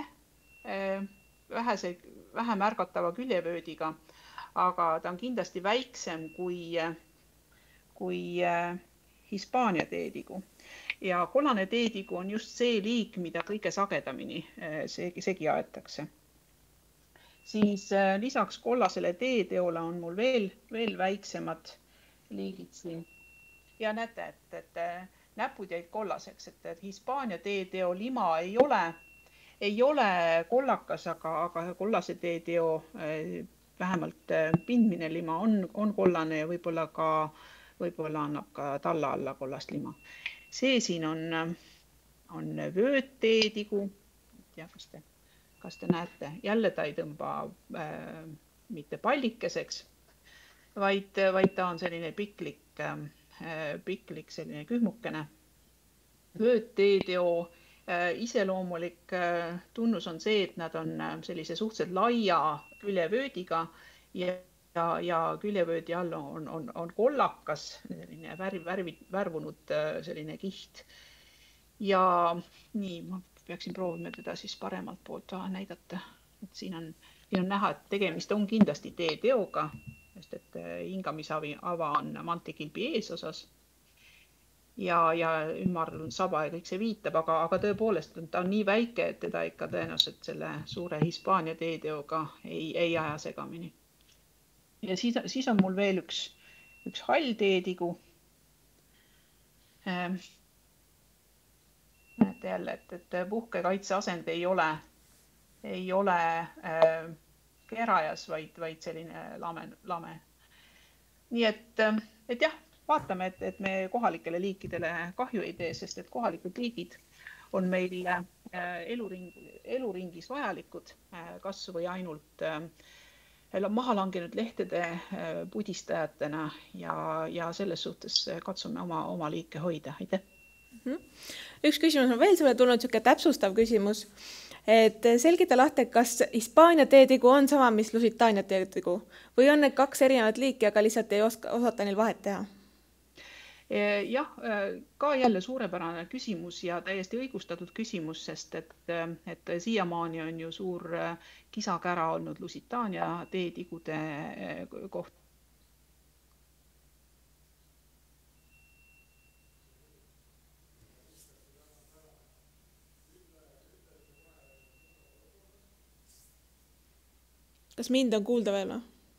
vähe, vähe märgatava küljevöödiga, aga ta on kindlasti väiksem kui, kui Hispaania teetigu. Ja kollane teetigu on just see liik, mida kõige sagedamini segi aetakse. Siis lisaks kollasele teeteole on mul veel, veel väiksemad liigid siin. Ja näete, et, et näpud jäid kollaseks, et, et Hispaania teeteo lima ei ole, ei ole kollakas, aga, aga kollase teeteo vähemalt pindmine lima on, on kollane ja võib-olla ka võib-olla annab ka talla alla kollast lima. See siin on, on vöötteetigu. Ja, kas, te, kas te näete? Jälle ta ei tõmba äh, mitte pallikeseks, vaid, vaid ta on selline piklik, äh, piklik selline kühmukene. Vöötteeteo äh, iseloomulik äh, tunnus on see, et nad on sellise suhteliselt laia küljevöödiga ja Ja, ja küljevöödi all on, on, on kollakas, selline värv, värv, värvunud selline kiht. Ja nii, ma peaksin proovima teda siis paremalt poolt näidata. Et siin, on, siin on näha, et tegemist on kindlasti teeteoga, sest et hingamisava on mantikilbi eesosas. Ja, ja ümmarl on saba ja kõik see viitab, aga, aga tõepoolest ta on nii väike, et teda ikka tõenäoliselt selle suure Hispaania teeteoga ei, ei aja segamini. Ja siis, siis on mul veel üks, üks hall teetigu. Ähm, näete jälle, et, et puhkekaitse asend ei ole, ei ole äh, kerajas, vaid, vaid selline lame, lame. Nii et, et jah, vaatame, et, et me kohalikele liikidele kahju ei tee, sest et kohalikud liigid on meil äh, eluring, eluringis vajalikud äh, kas või ainult äh, maha langenud lehtede pudistajatena ja, ja selles suhtes katsume oma, oma liike hoida. Aitäh. Üks küsimus on veel sulle tulnud, niisugune täpsustav küsimus. Et selgita lahti, kas Hispaania teetigu on sama, mis Lusitaania teetigu või on need kaks erinevat liiki, aga lihtsalt ei oska, osata neil vahet teha? Jah, ka jälle suurepärane küsimus ja täiesti õigustatud küsimus, sest et, et siiamaani on ju suur kisakära olnud Lusitaania teetigude koht. Kas mind on kuulda veel?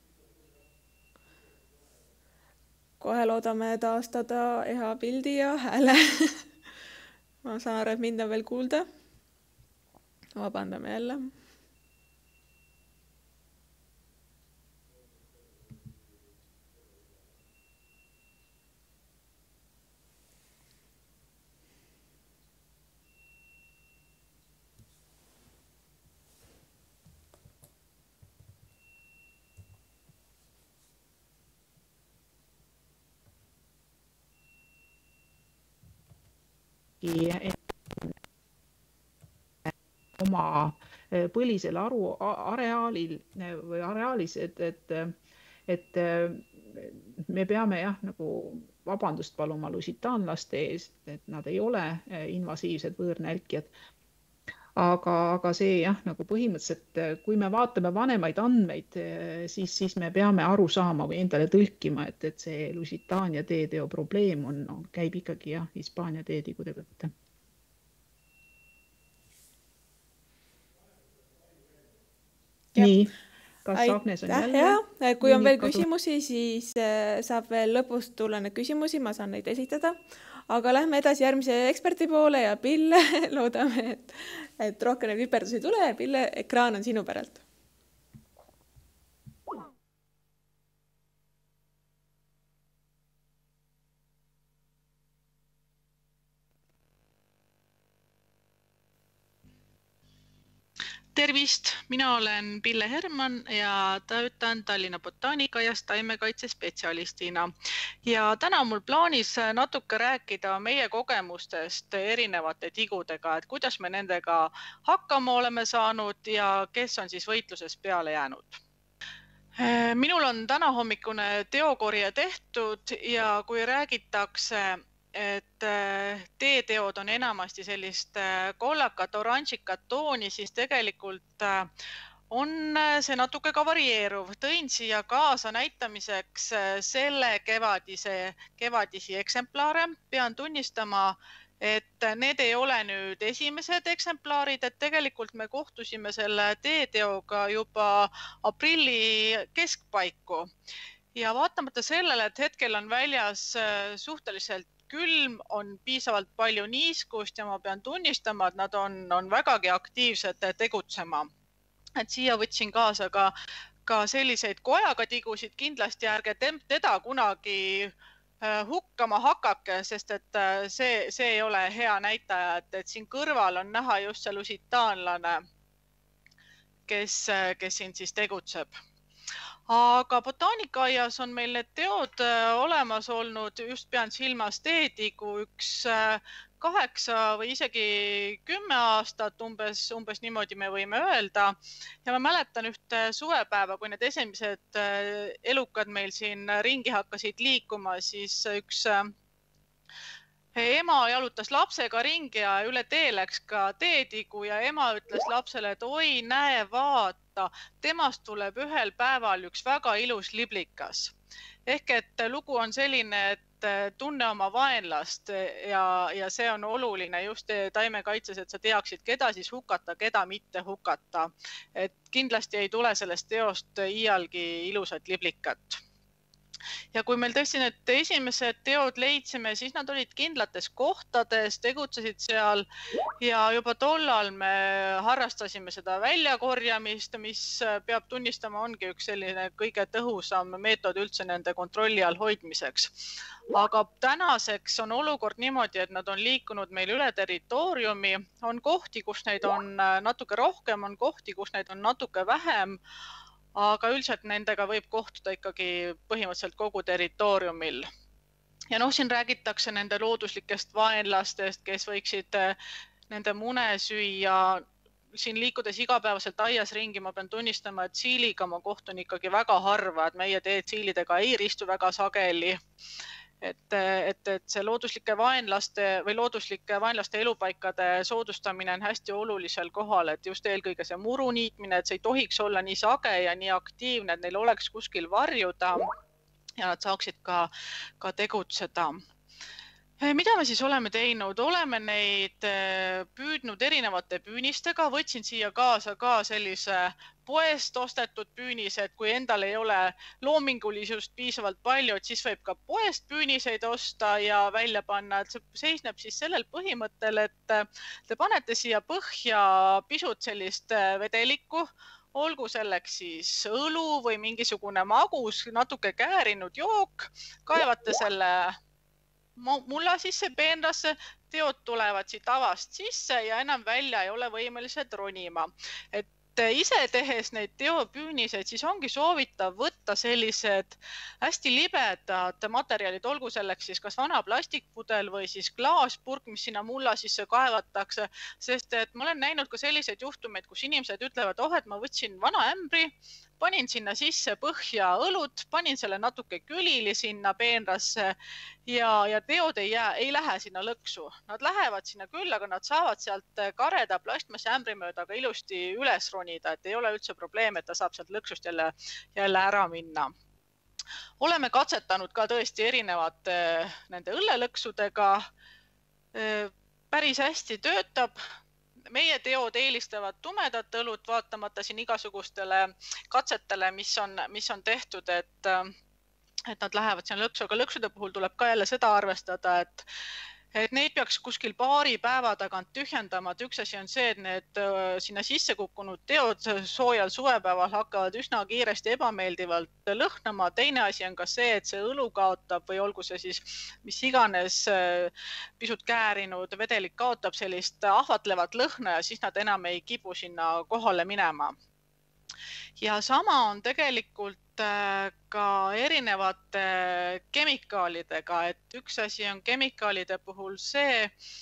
Kohe loodame taastada eha pildi ja hääle. Ma saan aru, et mind on veel kuulda. Vabandame jälle. oma põlisel aru, areaalil või areaalis, et, et, et me peame jah, nagu vabandust paluma lusitaanlaste eest, et nad ei ole invasiivsed võõrnälkijad. Aga, aga see jah, nagu põhimõtteliselt, kui me vaatame vanemaid andmeid, siis, siis me peame aru saama või endale tõlkima, et, et see Lusitaania teeteo probleem on, on, käib ikkagi jah, Hispaania teetigude võtta. Nii, kas Agnes on jälle? Ja, kui on veel küsimusi, siis saab veel lõpust tulla need küsimusi, ma saan neid esitada. aga lähme edasi järgmise eksperti poole ja Pille, loodame, et, et rohkem neid viperdusi ei tule ja Pille, ekraan on sinu päralt. Tervist, mina olen Pille Herman ja töötan Tallinna Botaanikaaias taimekaitsespetsialistina. Ja täna on mul plaanis natuke rääkida meie kogemustest erinevate tigudega, et kuidas me nendega hakkama oleme saanud ja kes on siis võitluses peale jäänud. Minul on täna hommikune teokorje tehtud ja kui räägitakse, et teeteod on enamasti sellist kollakat, oranžikat tooni, siis tegelikult on see natuke ka varieeruv. Tõin siia kaasa näitamiseks selle kevadise, kevadisi eksemplaare. Pean tunnistama, et need ei ole nüüd esimesed eksemplaarid, et tegelikult me kohtusime selle teeteoga juba aprilli keskpaiku. Ja vaatamata sellele, et hetkel on väljas suhteliselt külm, on piisavalt palju niiskust ja ma pean tunnistama, et nad on, on vägagi aktiivsed tegutsema. Et siia võtsin kaasa ka, ka selliseid kojaga tigusid, kindlasti ärge teda kunagi hukkama hakake, sest et see, see ei ole hea näitaja, et, et siin kõrval on näha just see lusitaanlane, kes, kes siin siis tegutseb. Aga botaanikaaias on meil need teod olemas olnud, just pean silmas teetigu üks kaheksa või isegi kümme aastat, umbes, umbes niimoodi me võime öelda. Ja ma mäletan ühte suvepäeva, kui need esimesed elukad meil siin ringi hakkasid liikuma, siis üks ema jalutas lapsega ringi ja üle tee läks ka teetigu ja ema ütles lapsele, et oi, näe, vaata, temast tuleb ühel päeval üks väga ilus liblikas. Ehk et lugu on selline, et tunne oma vaenlast ja, ja see on oluline just taimekaitses, et sa teaksid, keda siis hukata, keda mitte hukata. Et kindlasti ei tule sellest teost iialgi ilusat liblikat. Ja kui meil tõesti need esimesed teod leidsime, siis nad olid kindlates kohtades, tegutsesid seal ja juba tollal me harrastasime seda väljakorjamist, mis peab tunnistama ongi üks selline kõige tõhusam meetod üldse nende kontrolli all hoidmiseks. Aga tänaseks on olukord niimoodi, et nad on liikunud meil üle territooriumi. On kohti, kus neid on natuke rohkem, on kohti, kus neid on natuke vähem. Aga üldiselt nendega võib kohtuda ikkagi põhimõtteliselt kogu territooriumil. Ja noh, siin räägitakse nende looduslikest vaenlastest, kes võiksid nende mune süüa. Siin liikudes igapäevaselt aias ringi, ma pean tunnistama, et siiliga ma kohtun ikkagi väga harva, et meie teed siilidega ei ristu väga sageli. Et, et, et see looduslike vaenlaste või looduslike vaenlaste elupaikade soodustamine on hästi olulisel kohal, et just eelkõige see muru niitmine, et see ei tohiks olla nii sage ja nii aktiivne, et neil oleks kuskil varjuda ja nad saaksid ka, ka tegutseda. Mida me siis oleme teinud? Oleme neid püüdnud erinevate püünistega, võtsin siia kaasa ka sellise poest ostetud püünised, kui endal ei ole loomingulisust piisavalt palju, et siis võib ka poest püüniseid osta ja välja panna. Et see seisneb siis sellel põhimõttel, et te panete siia põhja pisut sellist vedelikku, olgu selleks siis õlu või mingisugune magus, natuke käärinud jook, kaevate selle mulla sisse peenrasse, teod tulevad siit avast sisse ja enam välja ei ole võimelised ronima. Et ise tehes neid teopüüniseid, siis ongi soovitav võtta sellised hästi libedad materjalid, olgu selleks siis kas vana plastikpudel või siis klaaspurk, mis sinna mulla sisse kaevatakse, sest et ma olen näinud ka selliseid juhtumeid, kus inimesed ütlevad, oh, et ma võtsin vana ämbri, panin sinna sisse põhja õlut, panin selle natuke külili sinna peenrasse ja, ja teod ei, jää, ei lähe sinna lõksu. Nad lähevad sinna küll, aga nad saavad sealt kareda plastmassi ämbri mööda ka ilusti üles ronida, et ei ole üldse probleem, et ta saab sealt lõksust jälle, jälle ära minna. Oleme katsetanud ka tõesti erinevate nende õllelõksudega. Päris hästi töötab. Meie teod eelistavad tumedat õlut vaatamata siin igasugustele katsetele, mis on, mis on tehtud, et, et nad lähevad siin lõksu, aga lõksude puhul tuleb ka jälle seda arvestada, et, et neid peaks kuskil paari päeva tagant tühjendama, et üks asi on see, et need sinna sisse kukkunud teod soojal suvepäeval hakkavad üsna kiiresti ebameeldivalt lõhnama. Teine asi on ka see, et see õlu kaotab või olgu see siis mis iganes pisut käärinud vedelik kaotab sellist ahvatlevat lõhna ja siis nad enam ei kipu sinna kohale minema. Ja sama on tegelikult ka erinevate kemikaalidega, et üks asi on kemikaalide puhul see,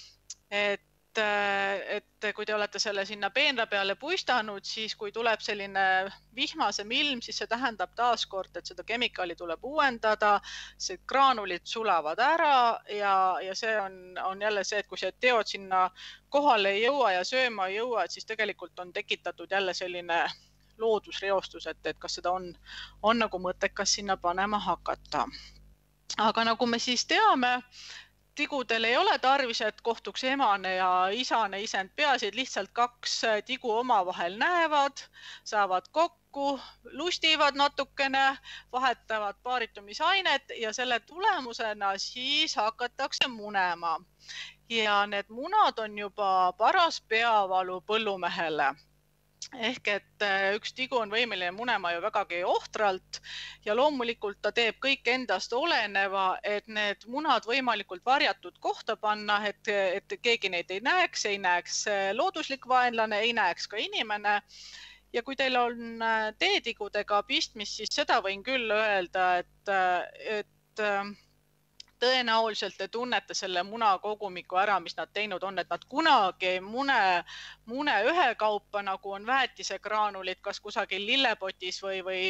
et, et kui te olete selle sinna peenra peale puistanud, siis kui tuleb selline vihmasem ilm, siis see tähendab taaskord, et seda kemikaali tuleb uuendada, see graanulid sulavad ära ja, ja see on, on jälle see, et kui see teod sinna kohale ei jõua ja sööma ei jõua, et siis tegelikult on tekitatud jälle selline loodusreostus, et, et kas seda on, on nagu mõttekas sinna panema hakata. Aga nagu me siis teame, tigudel ei ole tarvis, et kohtuks emane ja isane isend, peaasi, et lihtsalt kaks tigu omavahel näevad, saavad kokku, lustivad natukene, vahetavad paaritumisainet ja selle tulemusena siis hakatakse munema. Ja need munad on juba paras peavalu põllumehele. Ehk et üks tigu on võimeline munema ju vägagi ohtralt ja loomulikult ta teeb kõik endast oleneva, et need munad võimalikult varjatud kohta panna, et, et keegi neid ei näeks, ei näeks looduslik vaenlane, ei näeks ka inimene. Ja kui teil on teetigudega pistmis, siis seda võin küll öelda, et, et tõenäoliselt te tunnete selle munakogumiku ära, mis nad teinud on, et nad kunagi ei mune, mune ühe kaupa, nagu on väetisegraanulid, kas kusagil lillepotis või, või,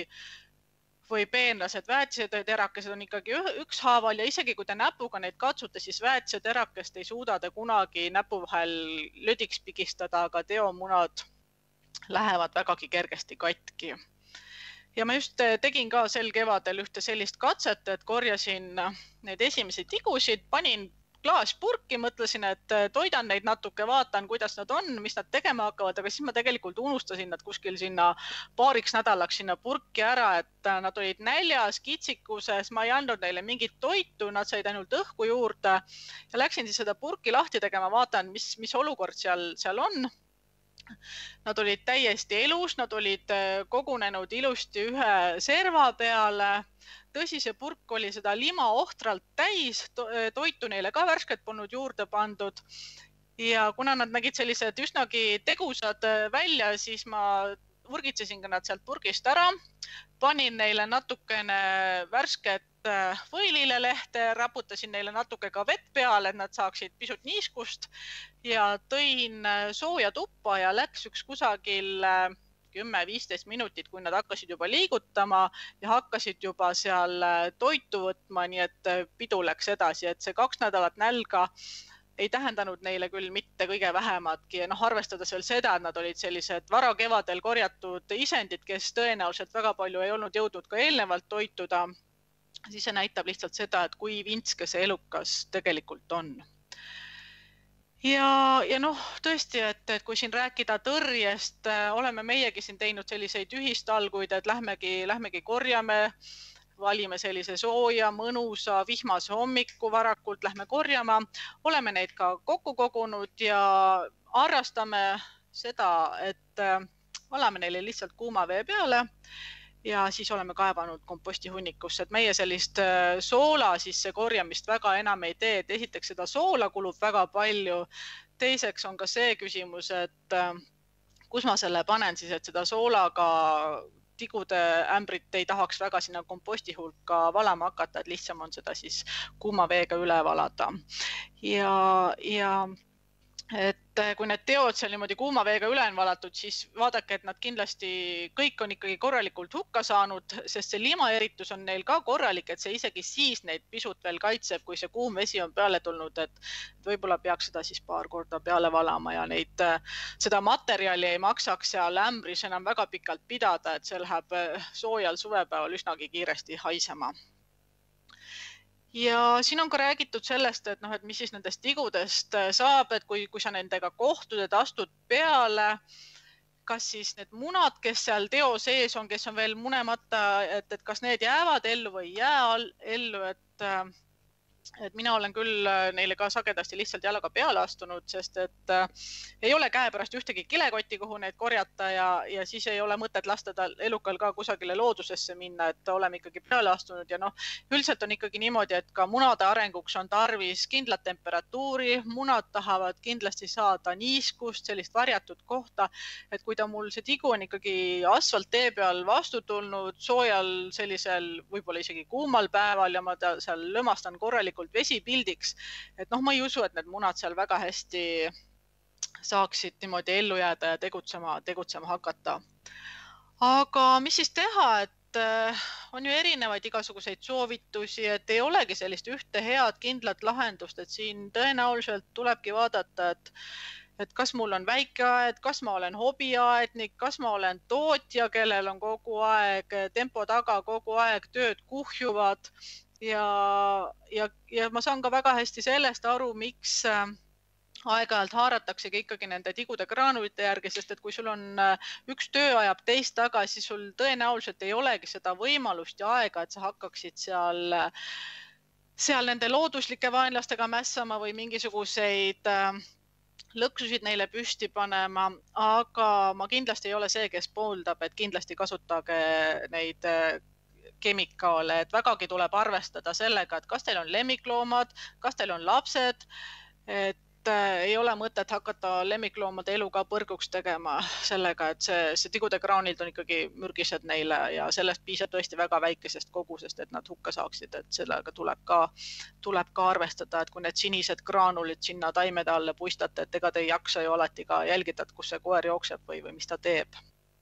või peenlased. Väetiseterakesed on ikkagi ükshaaval ja isegi kui te näpuga neid katsute, siis väetiseterakest ei suuda te kunagi näpu vahel lödiks pigistada, aga teomunad lähevad vägagi kergesti katki. Ja ma just tegin ka sel kevadel ühte sellist katset, et korjasin need esimesi tigusid, panin klaaspurki, mõtlesin, et toidan neid natuke, vaatan, kuidas nad on, mis nad tegema hakkavad, aga siis ma tegelikult unustasin nad kuskil sinna paariks nädalaks sinna purki ära, et nad olid näljas, kitsikuses, ma ei andnud neile mingit toitu, nad said ainult õhku juurde ja läksin siis seda purki lahti tegema, vaatan, mis, mis olukord seal, seal on. Nad olid täiesti elus, nad olid kogunenud ilusti ühe serva peale. Tõsi, see purk oli seda lima ohtralt täis, toitu neile ka värsket polnud juurde pandud. Ja kuna nad nägid sellised üsnagi tegusad välja, siis ma urgitsesin ka nad sealt purgist ära. Panin neile natukene värsket võililelehte, raputasin neile natuke ka vett peale, et nad saaksid pisut niiskust ja tõin sooja tuppa ja läks üks kusagil kümme viisteist minutit, kui nad hakkasid juba liigutama ja hakkasid juba seal toitu võtma, nii et pidu läks edasi, et see kaks nädalat nälga ei tähendanud neile küll mitte kõige vähematki. Noh, arvestades veel seda, et nad olid sellised varakevadel korjatud isendid, kes tõenäoliselt väga palju ei olnud jõudnud ka eelnevalt toituda, siis see näitab lihtsalt seda, et kui vintske see elukas tegelikult on. Ja, ja noh, tõesti, et, et kui siin rääkida tõrjest, oleme meiegi siin teinud selliseid ühistalguid, et lähmegi, lähmegi korjame, valime sellise sooja, mõnusa, vihmase hommiku varakult, lähme korjama. Oleme neid ka kokku kogunud ja harrastame seda, et valame neile lihtsalt kuuma vee peale ja siis oleme kaevanud komposti hunnikusse, et meie sellist soola sisse korjamist väga enam ei tee, et esiteks seda soola kulub väga palju. Teiseks on ka see küsimus, et kus ma selle panen siis, et seda soolaga tigude ämbrit ei tahaks väga sinna komposti hulka valama hakata, et lihtsam on seda siis kuuma veega üle valada. Ja, ja et kui need teod seal niimoodi kuuma veega üle on valatud, siis vaadake, et nad kindlasti kõik on ikkagi korralikult hukka saanud, sest see limaeritus on neil ka korralik, et see isegi siis neid pisut veel kaitseb, kui see kuum vesi on peale tulnud, et võib-olla peaks seda siis paar korda peale valama ja neid, seda materjali ei maksaks seal ämbris enam väga pikalt pidada, et see läheb soojal suvepäeval üsnagi kiiresti haisema. Ja siin on ka räägitud sellest, et, noh, et mis siis nendest tigudest saab, et kui, kui sa nendega kohtud, et astud peale, kas siis need munad, kes seal teo sees on, kes on veel munemata, et, et kas need jäävad ellu või jää ellu, et et mina olen küll neile ka sagedasti lihtsalt jalaga peale astunud, sest et äh, ei ole käepärast ühtegi kilekotti, kuhu neid korjata ja, ja siis ei ole mõtet lasta tal elukal ka kusagile loodusesse minna, et oleme ikkagi peale astunud ja noh, üldiselt on ikkagi niimoodi, et ka munade arenguks on tarvis kindlat temperatuuri, munad tahavad kindlasti saada niiskust, sellist varjatud kohta, et kui ta mul see tigu on ikkagi asfalttee peal vastu tulnud soojal sellisel võib-olla isegi kuumal päeval ja ma ta seal lömastan korralikult vesipildiks, et noh, ma ei usu, et need munad seal väga hästi saaksid niimoodi ellu jääda ja tegutsema, tegutsema hakata. Aga mis siis teha, et on ju erinevaid igasuguseid soovitusi, et ei olegi sellist ühte head kindlat lahendust, et siin tõenäoliselt tulebki vaadata, et et kas mul on väike aed, kas ma olen hobiaednik, kas ma olen tootja, kellel on kogu aeg tempo taga, kogu aeg tööd kuhjuvad ja, ja, ja ma saan ka väga hästi sellest aru, miks aeg-ajalt haarataksegi ikkagi nende tigude graanulite järgi, sest et kui sul on üks töö ajab teist taga, siis sul tõenäoliselt ei olegi seda võimalust ja aega, et sa hakkaksid seal, seal nende looduslike vaenlastega mässama või mingisuguseid lõksusid neile püsti panema, aga ma kindlasti ei ole see, kes pooldab, et kindlasti kasutage neid kemikaale, et vägagi tuleb arvestada sellega, et kas teil on lemmikloomad, kas teil on lapsed, et ei ole mõtet hakata lemmikloomade elu ka põrguks tegema sellega, et see, see tigude graanid on ikkagi mürgised neile ja sellest piisab tõesti väga väikesest kogusest, et nad hukka saaksid, et sellega tuleb ka, tuleb ka arvestada, et kui need sinised graanulid sinna taimede alle puistate, et ega te ei jaksa ju alati ka jälgida, kus see koer jookseb või, või mis ta teeb.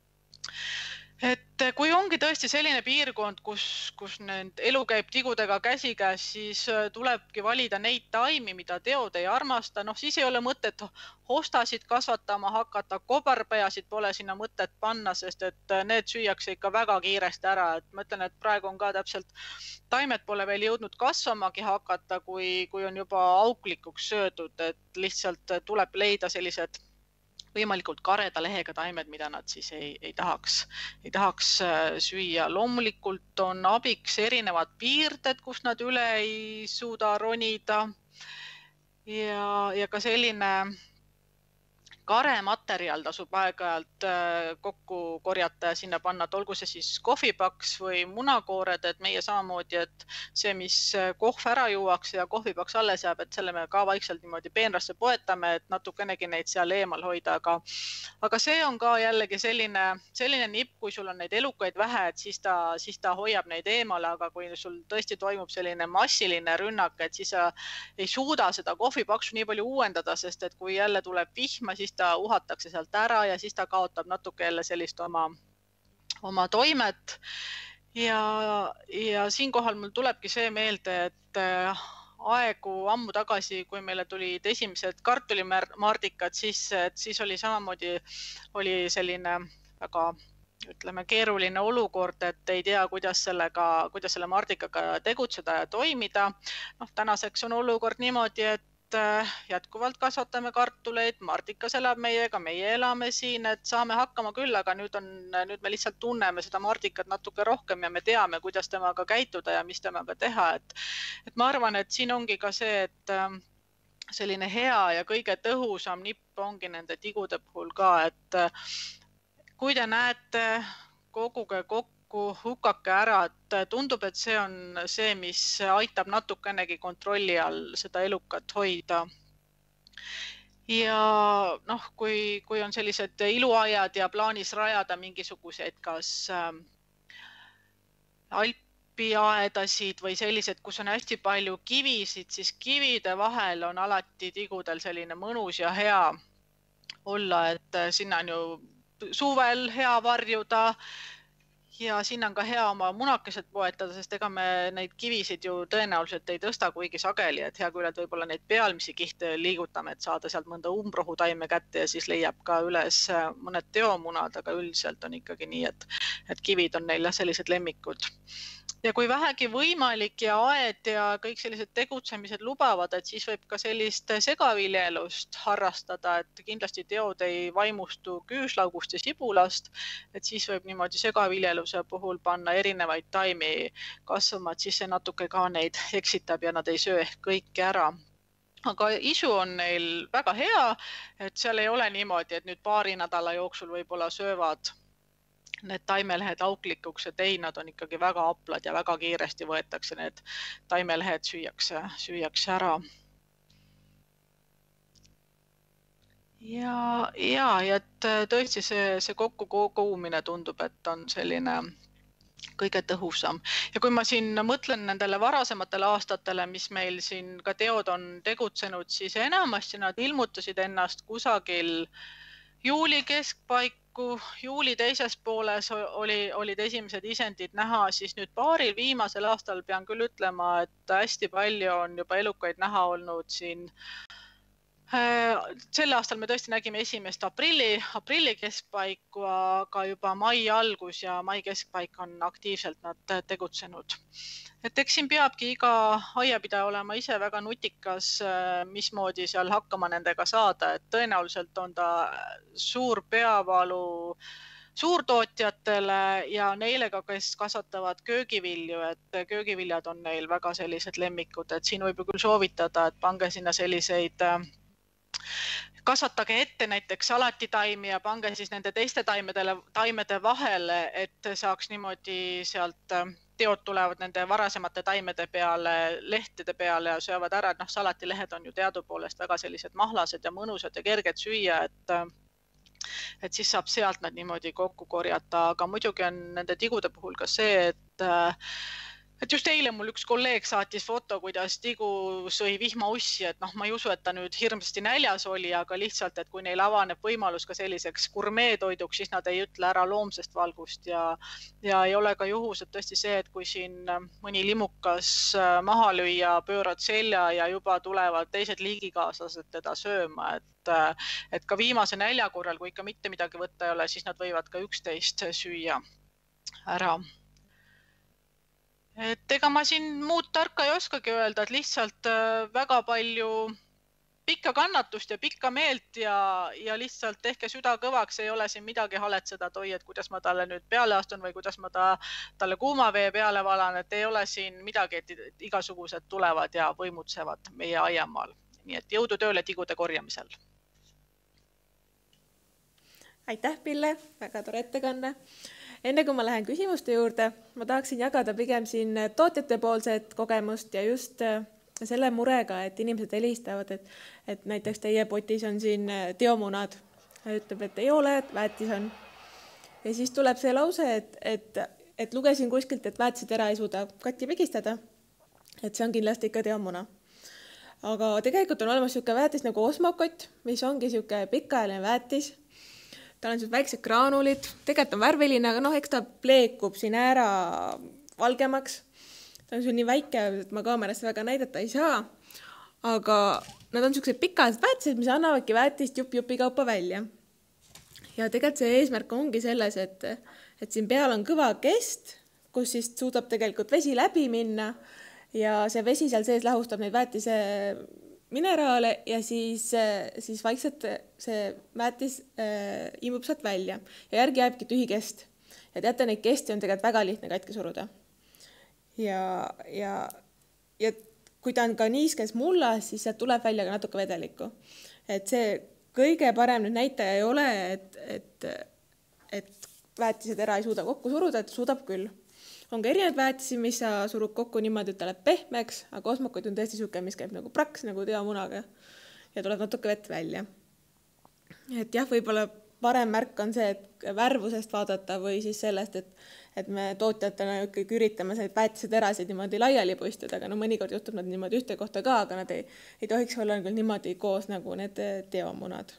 Et kui ongi tõesti selline piirkond, kus, kus need elu käib tigudega käsikäes, siis tulebki valida neid taimi, mida teod ei armasta. Noh, siis ei ole mõtet hostasid kasvatama hakata, kobarpeasid pole sinna mõtet panna, sest et need süüakse ikka väga kiiresti ära. Et ma ütlen, et praegu on ka täpselt, taimed pole veel jõudnud kasvamagi hakata, kui, kui on juba auklikuks söödud, et lihtsalt tuleb leida sellised võimalikult kareda lehega taimed, mida nad siis ei, ei, tahaks, ei tahaks süüa. Loomulikult on abiks erinevad piirded, kus nad üle ei suuda ronida ja, ja ka selline karematerjal tasub aeg-ajalt kokku korjata ja sinna panna, et olgu see siis kohvipaks või munakoored, et meie samamoodi, et see, mis kohv ära juuaks ja kohvipaks alles jääb, et selle me ka vaikselt niimoodi peenrasse poetame, et natukenegi neid seal eemal hoida, aga, aga see on ka jällegi selline, selline nipp, kui sul on neid elukaid vähe, et siis ta, siis ta hoiab neid eemale, aga kui sul tõesti toimub selline massiline rünnak, et siis sa ei suuda seda kohvipaksu nii palju uuendada, sest et kui jälle tuleb vihma, siis ta uhatakse sealt ära ja siis ta kaotab natuke jälle sellist oma, oma toimet. Ja, ja siinkohal mul tulebki see meelde, et aegu ammu tagasi, kui meile tulid esimesed kartulimardikad sisse, et siis oli samamoodi oli selline väga ütleme, keeruline olukord, et ei tea, kuidas, sellega, kuidas selle mardikaga tegutseda ja toimida. Noh, tänaseks on olukord niimoodi, et jätkuvalt kasvatame kartuleid, mardikas elab meiega, meie elame siin, et saame hakkama küll, aga nüüd, on, nüüd me lihtsalt tunneme seda mardikat natuke rohkem ja me teame, kuidas temaga käituda ja mis temaga teha. Et, et ma arvan, et siin ongi ka see, et selline hea ja kõige tõhusam nipp ongi nende tigude puhul ka, et kui te näete, koguge kokku, hukake ära, et tundub, et see on see, mis aitab natukenegi kontrolli all seda elukat hoida. Ja noh, kui, kui on sellised iluaiad ja plaanis rajada mingisugused kas äh, alpiaedasid või sellised, kus on hästi palju kivisid, siis kivide vahel on alati tigudel selline mõnus ja hea olla, et sinna on ju suvel hea varjuda, ja sinna on ka hea oma munakesed poetada, sest ega me neid kivisid ju tõenäoliselt ei tõsta kuigi sageli, et hea küll, et võib-olla neid pealmisi kihte liigutame, et saada sealt mõnda umbrohutaime kätte ja siis leiab ka üles mõned teomunad, aga üldiselt on ikkagi nii, et, et kivid on neil sellised lemmikud. Ja kui vähegi võimalik ja aed ja kõik sellised tegutsemised lubavad, et siis võib ka sellist segaviljelust harrastada, et kindlasti teod ei vaimustu küüslaugust ja sibulast, et siis võib niimoodi segaviljeluse kasvatuse puhul panna erinevaid taimi kasvama, et siis see natuke ka neid eksitab ja nad ei söö ehk kõike ära. Aga isu on neil väga hea, et seal ei ole niimoodi, et nüüd paari nädala jooksul võib-olla söövad need taimelehed auklikuks, et ei, nad on ikkagi väga aplad ja väga kiiresti võetakse need taimelehed süüakse, süüakse ära. Ja, ja, ja et tõesti see, see kokku kogumine tundub, et on selline kõige tõhusam. Ja kui ma siin mõtlen nendele varasematele aastatele, mis meil siin ka teod on tegutsenud, siis enamasti nad ilmutasid ennast kusagil juuli keskpaiku, juuli teises pooles oli, olid esimesed isendid näha, siis nüüd paaril viimasel aastal pean küll ütlema, et hästi palju on juba elukaid näha olnud siin. Selle aastal me tõesti nägime esimest aprilli, aprilli keskpaiku, aga juba mai algus ja mai keskpaik on aktiivselt nad tegutsenud. Et eks siin peabki iga aiapidaja olema ise väga nutikas, mismoodi seal hakkama nendega saada, et tõenäoliselt on ta suur peavalu suurtootjatele ja neile ka, kes kasvatavad köögivilju, et köögiviljad on neil väga sellised lemmikud, et siin võib ju küll soovitada, et pange sinna selliseid kasvatage ette näiteks salatitaimi ja pange siis nende teiste taimedele, taimede vahele, et saaks niimoodi sealt teod tulevad nende varasemate taimede peale, lehtede peale ja söövad ära, et noh, salatilehed on ju teadupoolest väga sellised mahlased ja mõnusad ja kerged süüa, et et siis saab sealt nad niimoodi kokku korjata, aga muidugi on nende tigude puhul ka see, et Et just eile mul üks kolleeg saatis foto, kuidas tigu sõi vihmaussi, et noh, ma ei usu, et ta nüüd hirmsasti näljas oli, aga lihtsalt, et kui neil avaneb võimalus ka selliseks gurmeetoiduks, siis nad ei ütle ära loomsest valgust ja, ja ei ole ka juhus, et tõesti see, et kui siin mõni limukas maha lüüa, pöörad selja ja juba tulevad teised liigikaaslased teda sööma, et, et ka viimase nälja korral, kui ikka mitte midagi võtta ei ole, siis nad võivad ka üksteist süüa ära. Et ega ma siin muud tarka ei oskagi öelda, et lihtsalt väga palju pikka kannatust ja pikka meelt ja, ja lihtsalt tehke süda kõvaks, ei ole siin midagi haletseda toi, et kuidas ma talle nüüd peale astun või kuidas ma ta, talle kuuma vee peale valan, et ei ole siin midagi, et igasugused tulevad ja võimutsevad meie aiamaal. Nii et jõudu tööle tigude korjamisel. Aitäh, Pille, väga tore ettekanne. Enne kui ma lähen küsimuste juurde, ma tahaksin jagada pigem siin tootjate poolset kogemust ja just selle murega, et inimesed helistavad, et, et näiteks teie potis on siin teomunad. Ütleb, et ei ole, et väetis on. Ja siis tuleb see lause, et, et, et lugesin kuskilt, et väetised ära ei suuda katti pigistada. Et see on kindlasti ikka teomuna. Aga tegelikult on olemas niisugune väetis nagu osmokott, mis ongi niisugune pikaajaline väetis. Ta on siis väiksed graanulid, tegelikult on värviline, aga noh, eks ta pleekub siin äära valgemaks. Ta on nii väike, et ma kaamerast väga näidata ei saa, aga nad on niisugused pikaajalised väetised, mis annavadki väetist jupp-jupi kaupa välja. Ja tegelikult see eesmärk ongi selles, et, et siin peal on kõva kest, kus siis suudab tegelikult vesi läbi minna ja see vesi seal sees lahustab neid väetise mineraale ja siis, siis vaikselt see väetis äh, imub sealt välja ja järgi jääbki tühi kest. Ja teate, neid kesti on tegelikult väga lihtne katki suruda. Ja, ja, ja kui ta on ka niiskes mullas, siis sealt tuleb välja ka natuke vedelikku. Et see kõige parem nüüd näitaja ei ole, et, et, et väetised ära ei suuda kokku suruda, et suudab küll. On ka erinevad väetisi, mis sa surud kokku niimoodi, et ta läheb pehmeks, aga osmokott on tõesti niisugune, mis käib nagu praks, nagu teomunaga ja tuleb natuke vett välja. Et jah, võib-olla parem märk on see, et värvusest vaadata või siis sellest, et, et me tootjatena ikkagi üritame neid väetised erasid niimoodi laiali puistada, aga no mõnikord juhtub nad niimoodi ühte kohta ka, aga nad ei, ei tohiks olla niimoodi koos nagu need teomunad.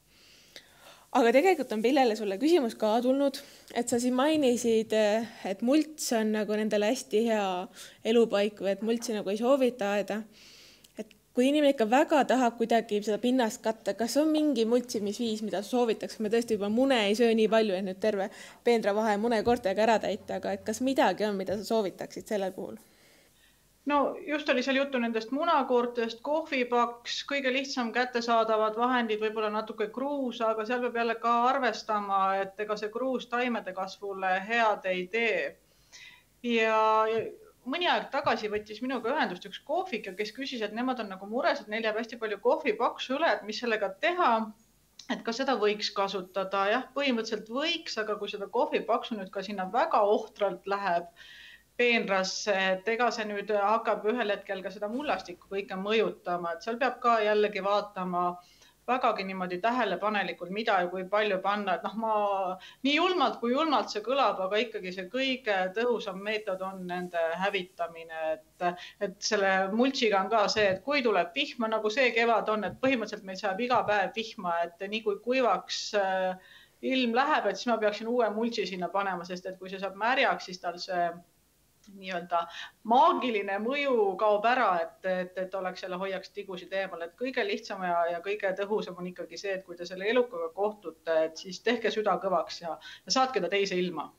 Aga tegelikult on Pillele sulle küsimus ka tulnud, et sa siin mainisid, et mults on nagu nendele hästi hea elupaik või et multsi nagu ei soovita aeda. Et kui inimene ikka väga tahab kuidagi seda pinnast katta, kas on mingi multsimisviis, mida soovitaks? Me tõesti juba mune ei söö nii palju, et nüüd terve peenra vahe mune kortega ära täita, aga et kas midagi on, mida sa soovitaksid sellel puhul? no just oli seal juttu nendest munakoortest, kohvipaks, kõige lihtsam kättesaadavad vahendid, võib-olla natuke kruusa, aga seal peab jälle ka arvestama, et ega see kruus taimede kasvule head ei tee. Ja mõni aeg tagasi võttis minuga ühendust üks kohvik, kes küsis, et nemad on nagu mures, et neil jääb hästi palju kohvipaksu üle, et mis sellega teha, et kas seda võiks kasutada. Jah, põhimõtteliselt võiks, aga kui seda kohvipaksu nüüd ka sinna väga ohtralt läheb peenrasse, et ega see nüüd hakkab ühel hetkel ka seda mullastikku kõike mõjutama, et seal peab ka jällegi vaatama vägagi niimoodi tähelepanelikult, mida ja kui palju panna, et noh, ma nii julmalt kui julmalt see kõlab, aga ikkagi see kõige tõhusam meetod on nende hävitamine, et, et selle multsiga on ka see, et kui tuleb vihma, nagu see kevad on, et põhimõtteliselt meil saab iga päev vihma, et nii kui kuivaks ilm läheb, et siis ma peaksin uue multsi sinna panema, sest et kui see saab märjaks, siis tal see nii-öelda maagiline mõju kaob ära, et, et, et oleks selle hoiaks tigusid eemal, et kõige lihtsam ja, ja kõige tõhusam on ikkagi see, et kui te selle elukaga kohtute, et siis tehke süda kõvaks ja, ja saatke ta teise ilma.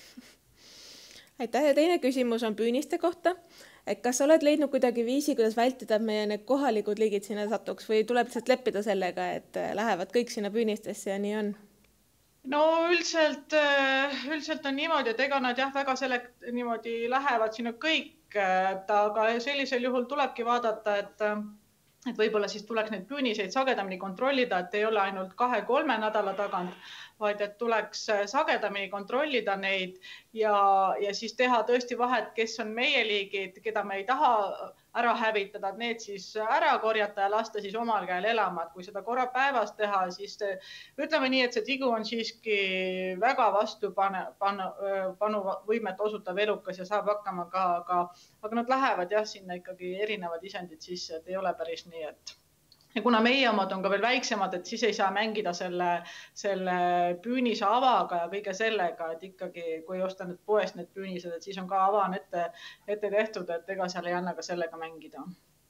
Aitäh ja teine küsimus on püüniste kohta. Et kas oled leidnud kuidagi viisi, kuidas vältida, et meie need kohalikud liigid sinna satuks või tuleb lihtsalt leppida sellega, et lähevad kõik sinna püünistesse ja nii on? No üldiselt, üldiselt on niimoodi, et ega nad jah, väga selekt niimoodi lähevad sinna kõik, aga sellisel juhul tulebki vaadata, et, et võib-olla siis tuleks neid püüniseid sagedamini kontrollida, et ei ole ainult kahe-kolme nädala tagant, vaid et tuleks sagedamini kontrollida neid ja, ja siis teha tõesti vahet, kes on meie liigid, keda me ei taha ära hävitada, et need siis ära korjata ja lasta siis omal käel elama. Et kui seda korra päevas teha, siis ütleme nii, et see tigu on siiski väga vastu pane, panu, panuvõimet osutav elukas ja saab hakkama ka, aga, aga nad lähevad jah, sinna ikkagi erinevad isendid sisse, et ei ole päris nii, et ja kuna meie omad on ka veel väiksemad, et siis ei saa mängida selle, selle püünise avaga ja kõige sellega, et ikkagi kui osta nüüd poest need püünised, et siis on ka ava on ette, ette tehtud, et ega seal ei anna ka sellega mängida.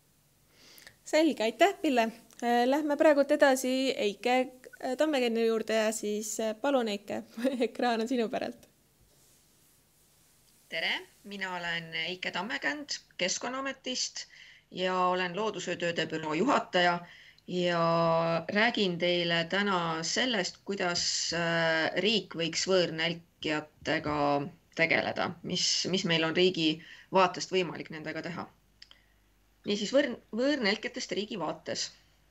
Selge, aitäh Pille. Lähme praegult edasi Eike Tammekenni juurde ja siis palun Eike, ekraan on sinu päralt. Tere, mina olen Eike Tammekend Keskkonnaametist ja olen loodusöötööde büroo juhataja ja räägin teile täna sellest, kuidas riik võiks võõrnälkijatega tegeleda, mis, mis meil on riigi vaatest võimalik nendega teha. Niisiis võõr, võõrnälkijatest riigi vaates.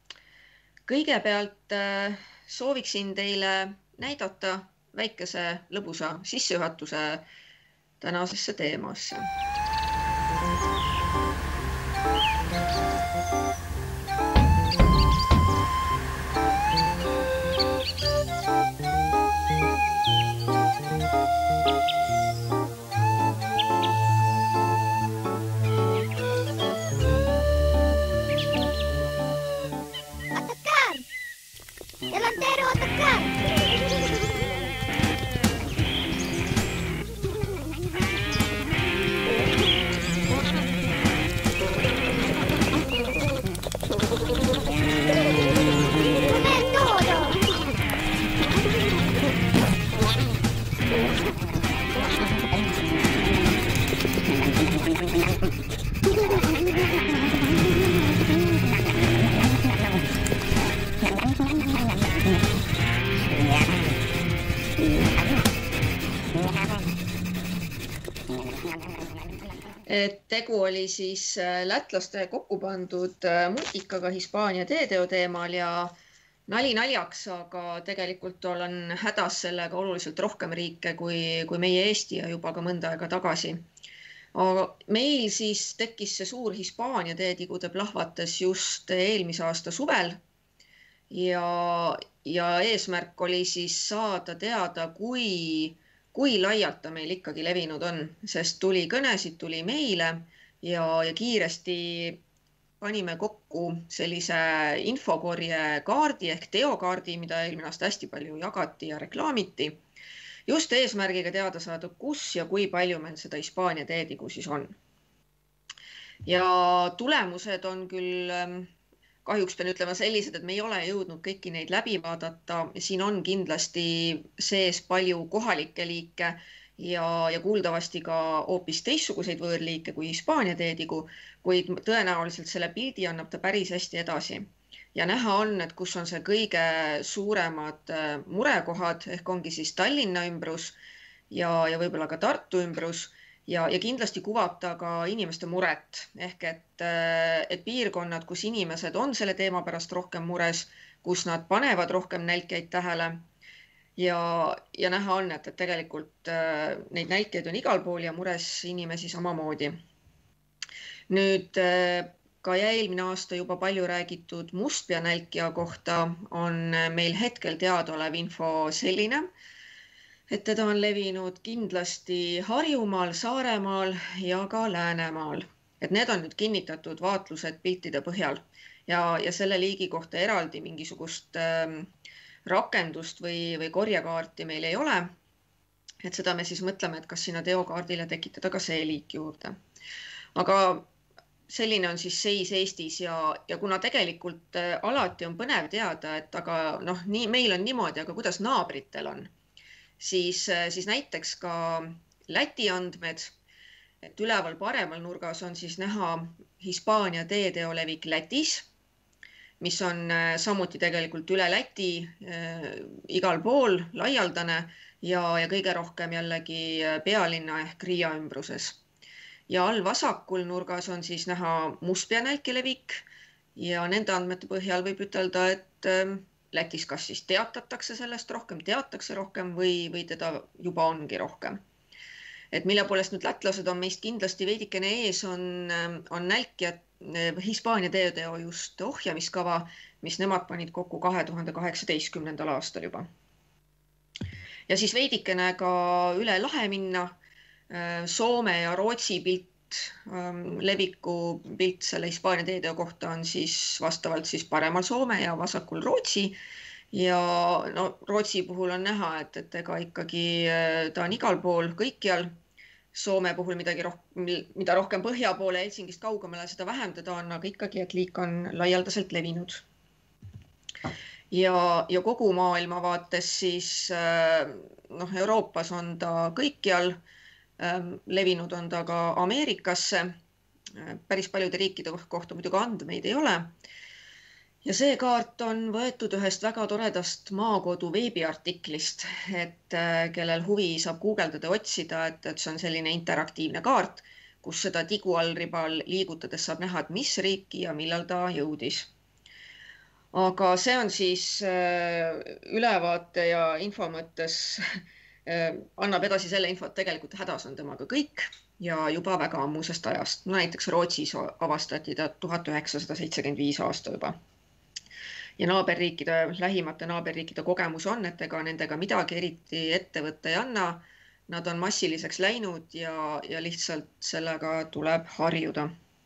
Kõigepealt sooviksin teile näidata väikese lõbusa sissejuhatuse tänasesse teemasse. Tegu oli siis lätlaste kokku pandud multikaga Hispaania teeteo teemal ja nali naljaks, aga tegelikult olen hädas sellega oluliselt rohkem riike kui, kui meie Eesti ja juba ka mõnda aega tagasi. Aga meil siis tekkis see suur Hispaania teetigude plahvates just eelmise aasta suvel ja, ja eesmärk oli siis saada teada, kui kui laialt ta meil ikkagi levinud on, sest tuli kõnesid, tuli meile ja, ja kiiresti panime kokku sellise infokorje kaardi ehk teokaardi, mida eelmine aasta hästi palju jagati ja reklaamiti. Just eesmärgiga teada saada, kus ja kui palju meil seda Hispaania teetigu siis on. Ja tulemused on küll kahjuks pean ütlema sellised, et me ei ole jõudnud kõiki neid läbi vaadata. Siin on kindlasti sees palju kohalikke liike ja, ja kuuldavasti ka hoopis teistsuguseid võõrliike kui Hispaania teedigu, kuid tõenäoliselt selle pildi annab ta päris hästi edasi. Ja näha on, et kus on see kõige suuremad murekohad, ehk ongi siis Tallinna ümbrus ja, ja võib-olla ka Tartu ümbrus ja, ja kindlasti kuvab ta ka inimeste muret, ehk et, et piirkonnad, kus inimesed on selle teema pärast rohkem mures, kus nad panevad rohkem nälkeid tähele. Ja, ja näha on, et, et tegelikult äh, neid nälkeid on igal pool ja mures inimesi samamoodi. Nüüd äh, ka eelmine aasta juba palju räägitud mustpeanälkija kohta on meil hetkel teadaolev info selline, et teda on levinud kindlasti Harjumaal, Saaremaal ja ka Läänemaal. Et need on nüüd kinnitatud vaatlused piltide põhjal ja, ja selle liigi kohta eraldi mingisugust äh, rakendust või, või korjekaarti meil ei ole. Et seda me siis mõtleme, et kas sinna teokaardile tekitada ka see liik juurde. Aga selline on siis seis Eestis ja, ja kuna tegelikult alati on põnev teada, et aga noh, nii, meil on niimoodi, aga kuidas naabritel on, siis, siis näiteks ka Läti andmed, et üleval paremal nurgas on siis näha Hispaania teeteo levik Lätis, mis on samuti tegelikult üle Läti äh, igal pool laialdane ja, ja kõige rohkem jällegi pealinna ehk Riia ümbruses. Ja all vasakul nurgas on siis näha mustpeanälkija levik ja nende andmete põhjal võib ütelda, et äh, Lätis kas siis teatatakse sellest rohkem, teatakse rohkem või, või teda juba ongi rohkem. Et mille poolest nüüd lätlased on meist kindlasti veidikene ees, on, on nälkijad Hispaania teeteo just ohjamiskava, mis nemad panid kokku kahe tuhande kaheksateistkümnendal aastal juba. Ja siis veidikene ka üle lahe minna. Soome ja Rootsi pilt, leviku pilt selle Hispaania teeteo kohta on siis vastavalt siis paremal Soome ja vasakul Rootsi. Ja no, Rootsi puhul on näha, et, et ega ikkagi ta on igal pool kõikjal. Soome puhul midagi rohkem, mida rohkem põhja poole Helsingist kaugemale, seda vähem teda on, aga ikkagi, et liik on laialdaselt levinud. Ja, ja kogu maailma vaates siis noh, Euroopas on ta kõikjal, levinud on ta ka Ameerikasse. Päris paljude riikide kohta muidugi andmeid ei ole. Ja see kaart on võetud ühest väga toredast Maakodu veebiartiklist, et kellel huvi saab guugeldada ja otsida, et, et see on selline interaktiivne kaart, kus seda tiguallribal liigutades saab näha, et mis riiki ja millal ta jõudis. Aga see on siis ülevaate ja info mõttes annab edasi selle info, et tegelikult hädas on temaga kõik ja juba väga ammusest ajast. No, näiteks Rootsis avastati ta tuhat üheksasada seitsekümmend viis aasta juba. Ja naaberriikide, lähimate naaberriikide kogemus on, et ega nendega midagi eriti ette võtta ei anna. Nad on massiliseks läinud ja, ja lihtsalt sellega tuleb harjuda.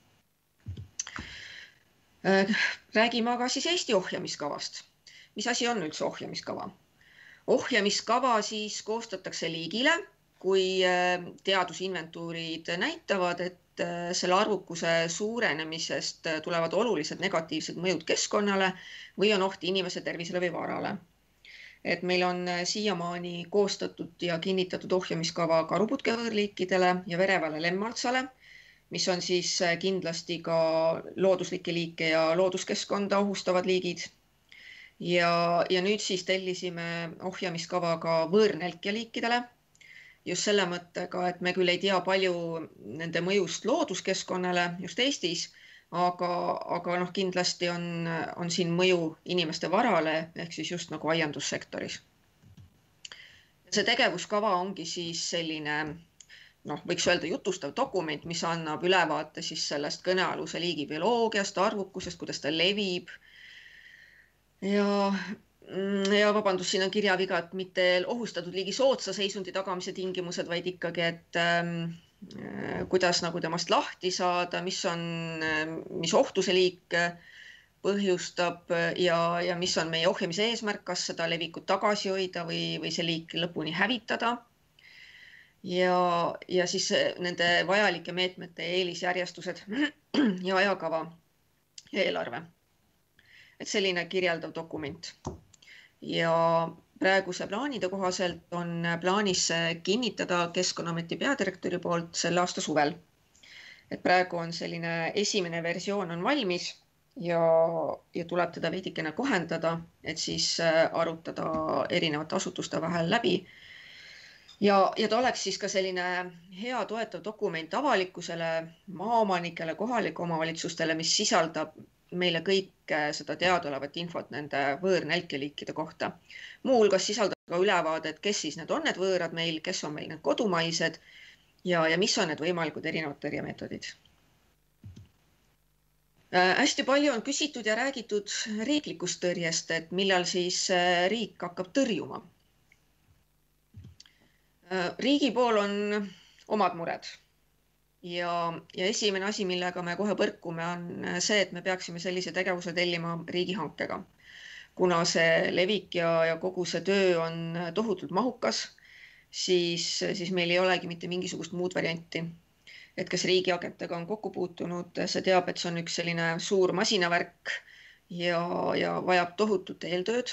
Räägime aga siis Eesti ohjamiskavast. Mis asi on üldse ohjamiskava? Ohjamiskava siis koostatakse liigile, kui teadusinventuurid näitavad, et selle arvukuse suurenemisest tulevad olulised negatiivsed mõjud keskkonnale või on oht inimese tervisele või varale. Et meil on siiamaani koostatud ja kinnitatud ohjamiskava karuputkevõõrliikidele ja verevale lemmaltsale, mis on siis kindlasti ka looduslikke liike ja looduskeskkonda ohustavad liigid. Ja, ja nüüd siis tellisime ohjamiskava ka võõrnälkijaliikidele. Just selle mõttega, et me küll ei tea palju nende mõjust looduskeskkonnale just Eestis, aga, aga noh, kindlasti on, on siin mõju inimeste varale ehk siis just nagu aiandussektoris. See tegevuskava ongi siis selline, noh, võiks öelda jutustav dokument, mis annab ülevaate siis sellest kõnealuse liigi bioloogiast, arvukusest, kuidas ta levib. Ja Ja vabandus, siin on kirjaviga, et mitte ohustatud liigi soodsa seisundi tagamise tingimused, vaid ikkagi, et äh, kuidas nagu temast lahti saada, mis on, mis ohtu see liik põhjustab ja, ja mis on meie ohjamise eesmärk, kas seda levikut tagasi hoida või, või see liik lõpuni hävitada. Ja, ja siis nende vajalike meetmete eelisjärjestused ja ajakava ja eelarve. Et selline kirjeldav dokument. Ja, praeguse plaanide kohaselt on plaanis kinnitada Keskkonnaameti peadirektori poolt selle aasta suvel. Et praegu on selline esimene versioon on valmis ja, ja tuleb teda veidikene kohendada, et siis arutada erinevate asutuste vahel läbi. Ja, ja ta oleks siis ka selline hea toetav dokument avalikkusele, maaomanikele, kohalike omavalitsustele, mis sisaldab meile kõik seda teadaolevat infot nende võõrnälkeliikide kohta. Muuhulgas sisaldab ka ülevaadet, kes siis need on need võõrad meil, kes on meil need kodumaised ja, ja mis on need võimalikud erinevad tõrjemeetodid. Äh, hästi palju on küsitud ja räägitud riiklikust tõrjest, et millal siis riik hakkab tõrjuma. Äh, riigi pool on omad mured. Ja, ja esimene asi, millega me kohe põrkume, on see, et me peaksime sellise tegevuse tellima riigihankega. Kuna see levik ja, ja kogu see töö on tohutult mahukas, siis, siis meil ei olegi mitte mingisugust muud varianti. Et kes riigihanketega on kokku puutunud, see teab, et see on üks selline suur masinavärk ja, ja vajab tohutut eeltööd.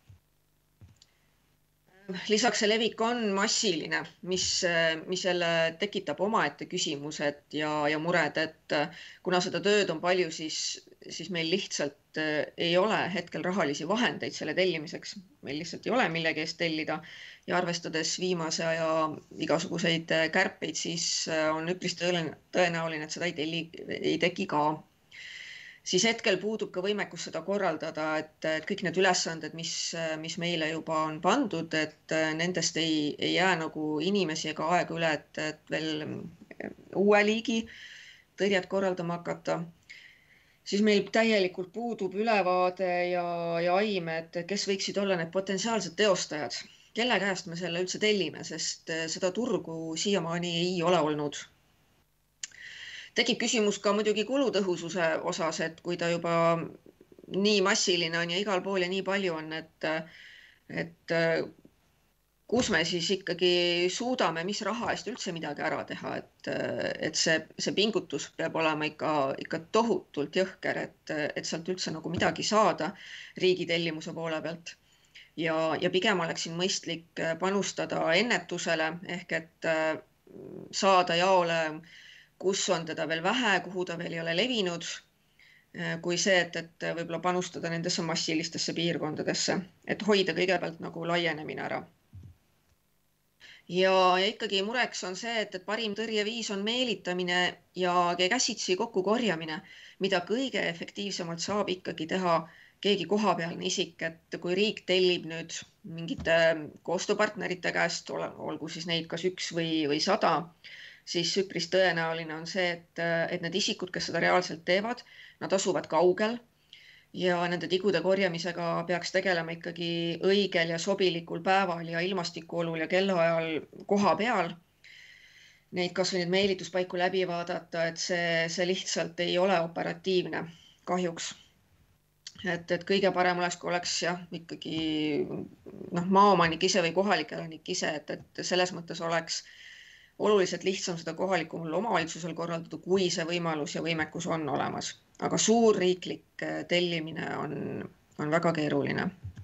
Lisaks see levik on massiline, mis, mis jälle tekitab omaette küsimused ja, ja mured, et kuna seda tööd on palju, siis, siis meil lihtsalt ei ole hetkel rahalisi vahendeid selle tellimiseks. Meil lihtsalt ei ole millegi eest tellida ja arvestades viimase aja igasuguseid kärpeid, siis on üpris tõenäoline, et seda ei, telli, ei teki ka. Siis hetkel puudub ka võimekus seda korraldada, et kõik need ülesanded, mis, mis meile juba on pandud, et nendest ei, ei jää nagu inimesi ega aega üle, et, et veel uue liigi tõrjet korraldama hakata. Siis meil täielikult puudub ülevaade ja, ja aime, et kes võiksid olla need potentsiaalsed teostajad, kelle käest me selle üldse tellime, sest seda turgu siiamaani ei ole olnud. Tekib küsimus ka muidugi kulutõhususe osas, et kui ta juba nii massiline on ja igal pool ja nii palju on, et, et kus me siis ikkagi suudame, mis raha eest üldse midagi ära teha, et, et see, see pingutus peab olema ikka, ikka tohutult jõhker, et, et sealt üldse nagu midagi saada riigi tellimuse poole pealt. Ja, ja pigem oleks siin mõistlik panustada ennetusele ehk et saada jaole, kus on teda veel vähe, kuhu ta veel ei ole levinud, kui see, et, et võib-olla panustada nendesse massilistesse piirkondadesse, et hoida kõigepealt nagu laienemine ära. Ja, ja ikkagi mureks on see, et, et parim tõrjeviis on meelitamine ja käsitsi kokku korjamine, mida kõige efektiivsemalt saab ikkagi teha keegi kohapealne isik, et kui riik tellib nüüd mingite koostööpartnerite käest, olgu siis neid kas üks või, või sada, siis üpris tõenäoline on see, et, et need isikud, kes seda reaalselt teevad, nad asuvad kaugel ja nende tigude korjamisega peaks tegelema ikkagi õigel ja sobilikul päeval ja ilmastikuolul ja kellaajal koha peal. Neid kas või need meelituspaiku läbi vaadata, et see, see lihtsalt ei ole operatiivne kahjuks. Et, et kõige parem oleks, kui oleks jah, ikkagi noh, maaomanik ise või kohalik elanik ise, et, et selles mõttes oleks oluliselt lihtsam seda kohalikul omavalitsusel korraldada, kui see võimalus ja võimekus on olemas. Aga suur riiklik tellimine on, on väga keeruline.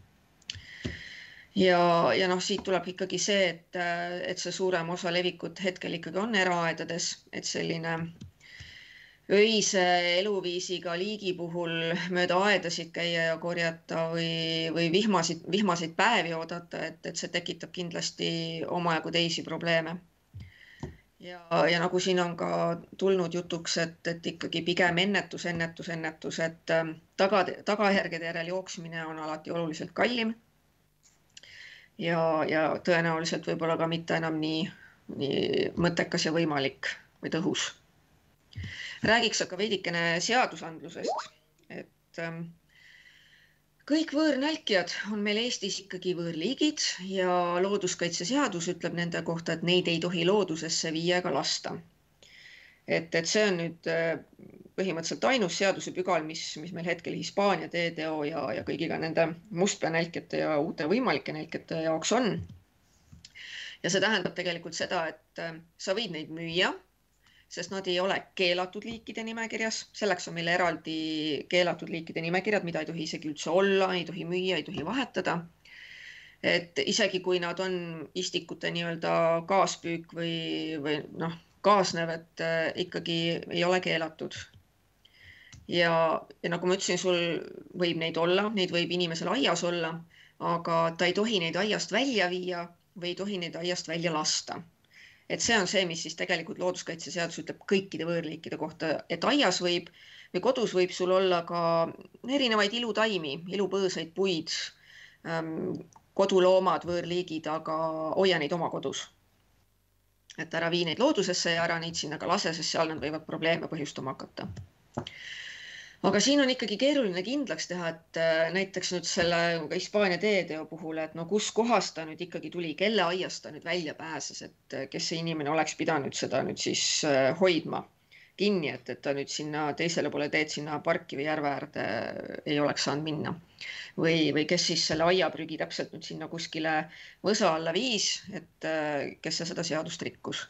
Ja, ja noh, siit tuleb ikkagi see, et, et see suurem osa levikut hetkel ikkagi on eraaedades, et selline öise eluviisiga liigi puhul mööda aedasid käia ja korjata või, või vihmasid, vihmasid päevi oodata, et, et see tekitab kindlasti omajagu teisi probleeme. Ja, ja nagu siin on ka tulnud jutuks, et, et ikkagi pigem ennetus, ennetus, ennetus, et taga, tagajärgede järel jooksmine on alati oluliselt kallim ja, ja tõenäoliselt võib-olla ka mitte enam nii, nii mõttekas ja võimalik või tõhus. Räägiks aga veidikene seadusandlusest, et kõik võõrnälkijad on meil Eestis ikkagi võõrliigid ja looduskaitseseadus ütleb nende kohta, et neid ei tohi loodusesse viia ega lasta. Et, et see on nüüd põhimõtteliselt ainus seaduse pügal, mis, mis meil hetkel Hispaania T D O ja, ja kõigiga nende mustpeanälkete ja uute võimalike nälkete jaoks on. Ja see tähendab tegelikult seda, et sa võid neid müüa, sest nad ei ole keelatud liikide nimekirjas. Selleks on meil eraldi keelatud liikide nimekirjad, mida ei tohi isegi üldse olla, ei tohi müüa, ei tohi vahetada. et isegi kui nad on istikute nii-öelda kaaspüük või, või noh, kaasnev, et ikkagi ei ole keelatud. Ja, ja nagu ma ütlesin, sul võib neid olla, neid võib inimesel aias olla, aga ta ei tohi neid aiast välja viia või ei tohi neid aiast välja lasta. Et see on see, mis siis tegelikult looduskaitseseadus ütleb kõikide võõrliikide kohta, et aias võib või kodus võib sul olla ka erinevaid ilutaimi, ilupõõsaid puid, koduloomad, võõrliigid, aga hoia neid oma kodus. Et ära vii neid loodusesse ja ära neid sinna ka lase, sest seal nad võivad probleeme põhjustama hakata. Aga siin on ikkagi keeruline kindlaks teha, et näiteks nüüd selle Hispaania teeteo puhul, et no kus kohast ta nüüd ikkagi tuli, kelle aiast ta nüüd välja pääses, et kes see inimene oleks pidanud seda nüüd siis hoidma kinni, et, et ta nüüd sinna teisele poole teed, sinna parki või järve äärde ei oleks saanud minna. Või, või kes siis selle aiaprügi täpselt nüüd sinna kuskile võsa alla viis, et kes seda seadust rikkus.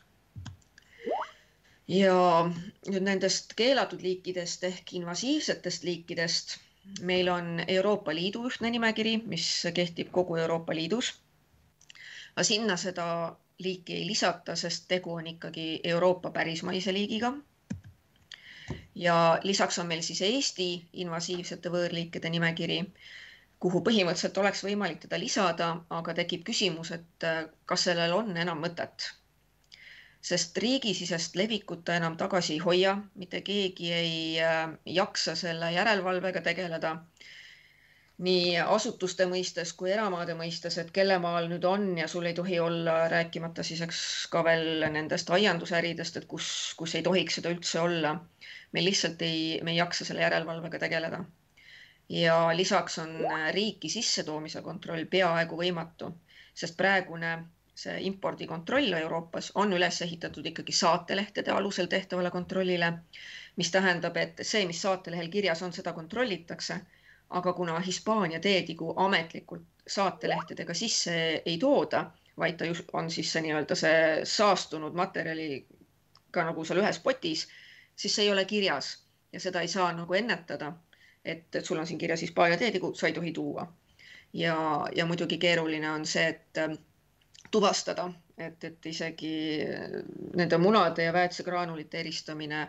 Ja nüüd nendest keelatud liikidest ehk invasiivsetest liikidest meil on Euroopa Liidu ühtne nimekiri, mis kehtib kogu Euroopa Liidus. Aga sinna seda liiki ei lisata, sest tegu on ikkagi Euroopa pärismaise liigiga. Ja lisaks on meil siis Eesti invasiivsete võõrliikide nimekiri, kuhu põhimõtteliselt oleks võimalik teda lisada, aga tekib küsimus, et kas sellel on enam mõtet. Sest riigisisest levikut ta enam tagasi ei hoia, mitte keegi ei jaksa selle järelevalvega tegeleda. Nii asutuste mõistes kui eramaade mõistes, et kelle maal nüüd on ja sul ei tohi olla, rääkimata siis eks ka veel nendest aiandusäridest, et kus, kus ei tohiks seda üldse olla. Meil lihtsalt ei, me ei jaksa selle järelevalvega tegeleda. Ja lisaks on riiki sissetoomise kontroll peaaegu võimatu, sest praegune see impordikontroll Euroopas on üles ehitatud ikkagi saatelehtede alusel tehtavale kontrollile, mis tähendab, et see, mis saatelehel kirjas on, seda kontrollitakse, aga kuna Hispaania teetigu ametlikult saatelehtedega sisse ei tooda, vaid ta on siis see, nii-öelda see saastunud materjali ka nagu seal ühes potis, siis see ei ole kirjas ja seda ei saa nagu ennetada, et, et sul on siin kirjas Hispaania teetigu, sa ei tohi tuua. Ja, ja muidugi keeruline on see, et tuvastada, et, et isegi nende munade ja väetsegraanulite eristamine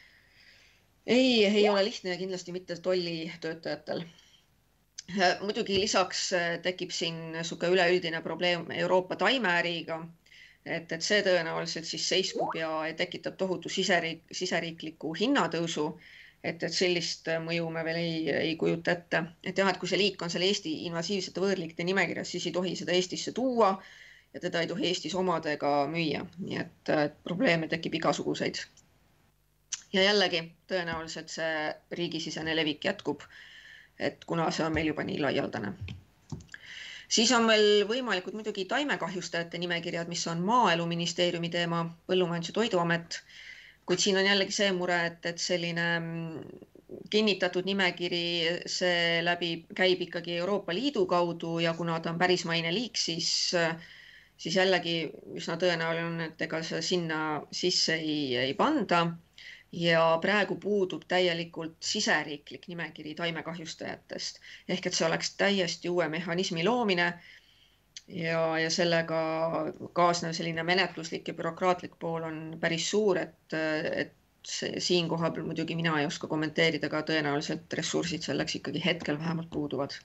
ei, ei ole lihtne ja kindlasti mitte tolli töötajatel. Muidugi lisaks tekib siin suke üleüldine probleem Euroopa taimeäriga, et, et see tõenäoliselt siis seiskub ja tekitab tohutu siseriik, siseriikliku hinnatõusu, et, et sellist mõju me veel ei, ei kujuta ette. Et jah, et kui see liik on selle Eesti invasiivsete võõrliikide nimekirjas, siis ei tohi seda Eestisse tuua ja teda ei tohi Eestis omadega müüa, nii et, et probleeme tekib igasuguseid. Ja jällegi tõenäoliselt see riigisisene levik jätkub, et kuna see on meil juba nii laialdane. Siis on meil võimalikud muidugi taimekahjustajate nimekirjad, mis on Maaeluministeeriumi teema, Põllumajandus- ja Toiduamet, kuid siin on jällegi see mure, et, et selline kinnitatud nimekiri, see läbi käib ikkagi Euroopa Liidu kaudu ja kuna ta on pärismaine liik, siis siis jällegi üsna tõenäoline on, et ega see sinna sisse ei, ei panda ja praegu puudub täielikult siseriiklik nimekiri taimekahjustajatest. Ehk et see oleks täiesti uue mehhanismi loomine ja, ja sellega kaasnev selline menetluslik ja bürokraatlik pool on päris suur, et, et see, siin koha peal muidugi mina ei oska kommenteerida, aga tõenäoliselt ressursid selleks ikkagi hetkel vähemalt puuduvad.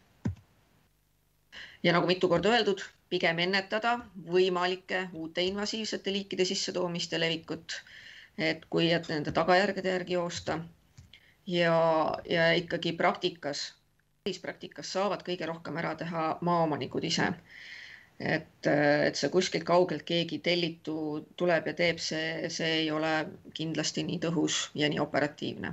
Ja nagu mitu korda öeldud, pigem ennetada võimalike uute invasiivsete liikide sissetoomist ja levikut, et kui et nende tagajärgede järgi joosta ja, ja ikkagi praktikas, praktikas saavad kõige rohkem ära teha maaomanikud ise. Et, et see kuskilt kaugelt keegi tellitu tuleb ja teeb, see, see ei ole kindlasti nii tõhus ja nii operatiivne.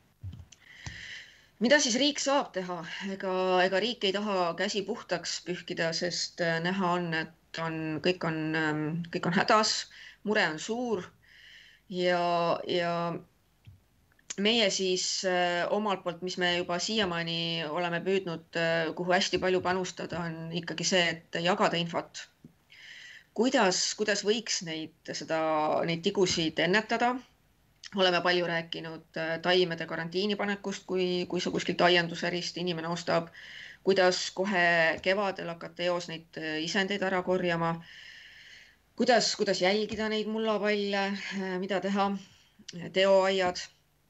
Mida siis riik saab teha? Ega, ega riik ei taha käsi puhtaks pühkida, sest näha on, et on, kõik, on, kõik on hädas, mure on suur ja, ja meie siis omalt poolt, mis me juba siiamaani oleme püüdnud, kuhu hästi palju panustada, on ikkagi see, et jagada infot. Kuidas, kuidas võiks neid, seda, neid tigusid ennetada? Oleme palju rääkinud taimede karantiini panekust, kui, kui sa kuskilt aiandusärist inimene ostab. kuidas kohe kevadel hakata eos neid isendeid ära korjama, kuidas, kuidas jälgida neid mullapalle, mida teha, teoaiad.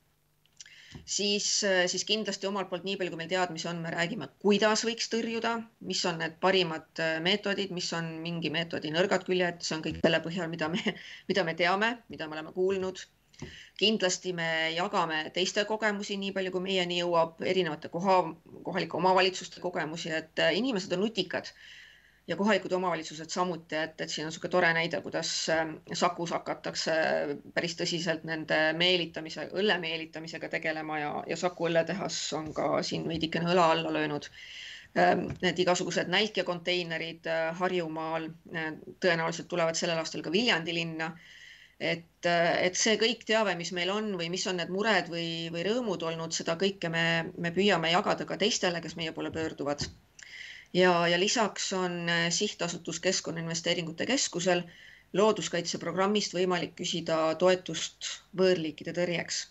Siis, siis kindlasti omalt poolt nii palju, kui meil teadmisi on, me räägime, kuidas võiks tõrjuda, mis on need parimad meetodid, mis on mingi meetodi nõrgad küljed, see on kõik selle põhjal, mida me, mida me teame, mida me oleme kuulnud. Kindlasti me jagame teiste kogemusi nii palju, kui meieni jõuab, erinevate koha, kohalike omavalitsuste kogemusi, et inimesed on nutikad ja kohalikud omavalitsused samuti, et, et siin on niisugune tore näide, kuidas Sakus hakatakse päris tõsiselt nende meelitamise, õlle meelitamisega tegelema ja, ja Saku õlletehas on ka siin veidikene õla alla löönud. Need igasugused nälkjakonteinerid Harjumaal tõenäoliselt tulevad sellel aastal ka Viljandi linna. Et, et see kõik teave, mis meil on või mis on need mured või, või rõõmud olnud, seda kõike me, me püüame jagada ka teistele, kes meie poole pöörduvad. Ja, ja lisaks on Sihtasutus Keskkonnainvesteeringute Keskusel looduskaitseprogrammist võimalik küsida toetust võõrliikide tõrjeks.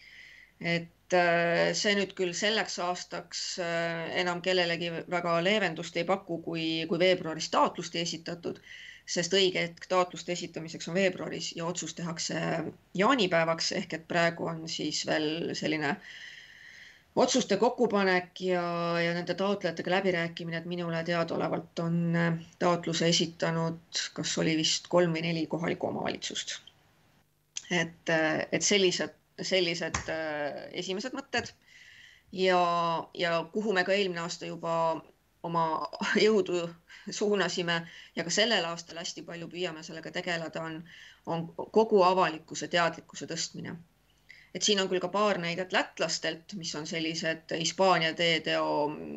Et see nüüd küll selleks aastaks enam kellelegi väga leevendust ei paku, kui, kui veebruaris taotlust ei esitatud, sest õige hetk taotluste esitamiseks on veebruaris ja otsus tehakse jaanipäevaks, ehk et praegu on siis veel selline otsuste kokkupanek ja, ja nende taotlejatega läbirääkimine, et minule teadaolevalt on taotluse esitanud, kas oli vist kolm või neli kohalikku omavalitsust. Et, et sellised, sellised esimesed mõtted ja, ja kuhu me ka eelmine aasta juba oma jõudu suunasime ja ka sellel aastal hästi palju püüame sellega tegeleda, on, on kogu avalikkuse teadlikkuse tõstmine. Et siin on küll ka paar näidet lätlastelt, mis on sellised Hispaania teeteo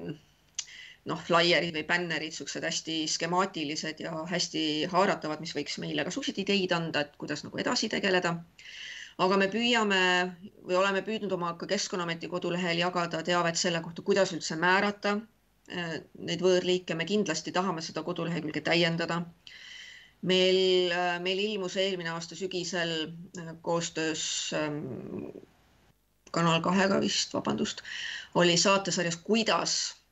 noh, flaierid või bännerid, suksed hästi skemaatilised ja hästi haaratavad, mis võiks meile ka suhteid ideid anda, et kuidas nagu edasi tegeleda. Aga me püüame või oleme püüdnud oma ka Keskkonnaameti kodulehel jagada teavet selle kohta, kuidas üldse määrata neid võõrliike. Me kindlasti tahame seda kodulehekülge täiendada. Meil, meil ilmus eelmine aasta sügisel koostöös Kanal kahega vist, vabandust, oli saatesarjas kuidas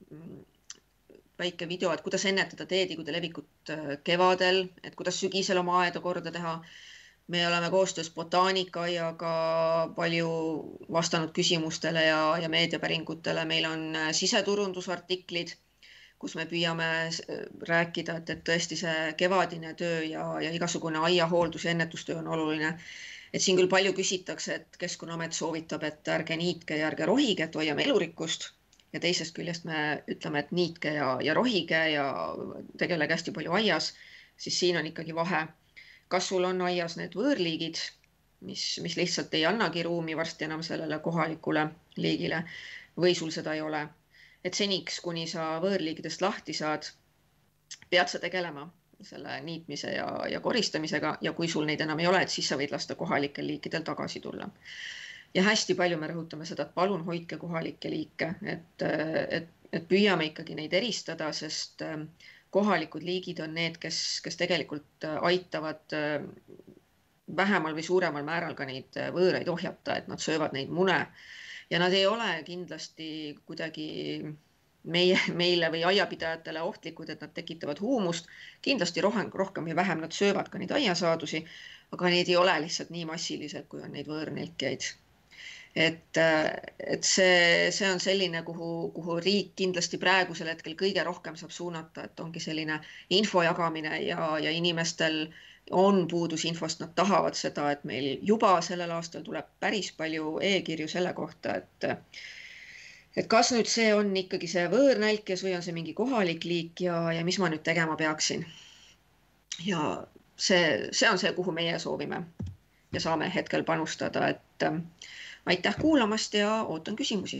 väike video, et kuidas ennetada teetikude levikut kevadel, et kuidas sügisel oma aeda korda teha. Me oleme koostöös Botaanikaaiaga palju vastanud küsimustele ja, ja meediapäringutele. Meil on siseturundusartiklid, kus me püüame rääkida, et, et tõesti see kevadine töö ja, ja igasugune aiahooldus ja ennetustöö on oluline. Et siin küll palju küsitakse, et Keskkonnaamet soovitab, et ärge niitke ja ärge rohige, et hoiame elurikkust. Ja teisest küljest me ütleme, et niitke ja, ja rohige ja tegelege hästi palju aias, siis siin on ikkagi vahe. Kas sul on aias need võõrliigid, mis, mis lihtsalt ei annagi ruumi varsti enam sellele kohalikule liigile või sul seda ei ole? Et seniks, kuni sa võõrliigidest lahti saad, pead sa tegelema selle niitmise ja, ja koristamisega ja kui sul neid enam ei ole, et siis sa võid lasta kohalikel liikidel tagasi tulla. Ja hästi palju me rõhutame seda, et palun hoidke kohalikke liike, et, et, et püüame ikkagi neid eristada, sest kohalikud liigid on need, kes, kes tegelikult aitavad vähemal või suuremal määral ka neid võõraid ohjata, et nad söövad neid mune. Ja nad ei ole kindlasti kuidagi meie, meile või aiapidajatele ohtlikud, et nad tekitavad huumust. Kindlasti rohkem, rohkem ja vähem nad söövad ka neid aiasaadusi, aga neid ei ole lihtsalt nii massiliselt, kui on neid võõrnelkjaid. Et, et see, see on selline, kuhu, kuhu riik kindlasti praegusel hetkel kõige rohkem saab suunata, et ongi selline info jagamine ja, ja inimestel on puudus infost, nad tahavad seda, et meil juba sellel aastal tuleb päris palju e-kirju selle kohta, et, et kas nüüd see on ikkagi see võõrnälkjas või on see mingi kohalik liik ja, ja mis ma nüüd tegema peaksin. Ja see, see on see, kuhu meie soovime ja saame hetkel panustada, et aitäh kuulamast ja ootan küsimusi.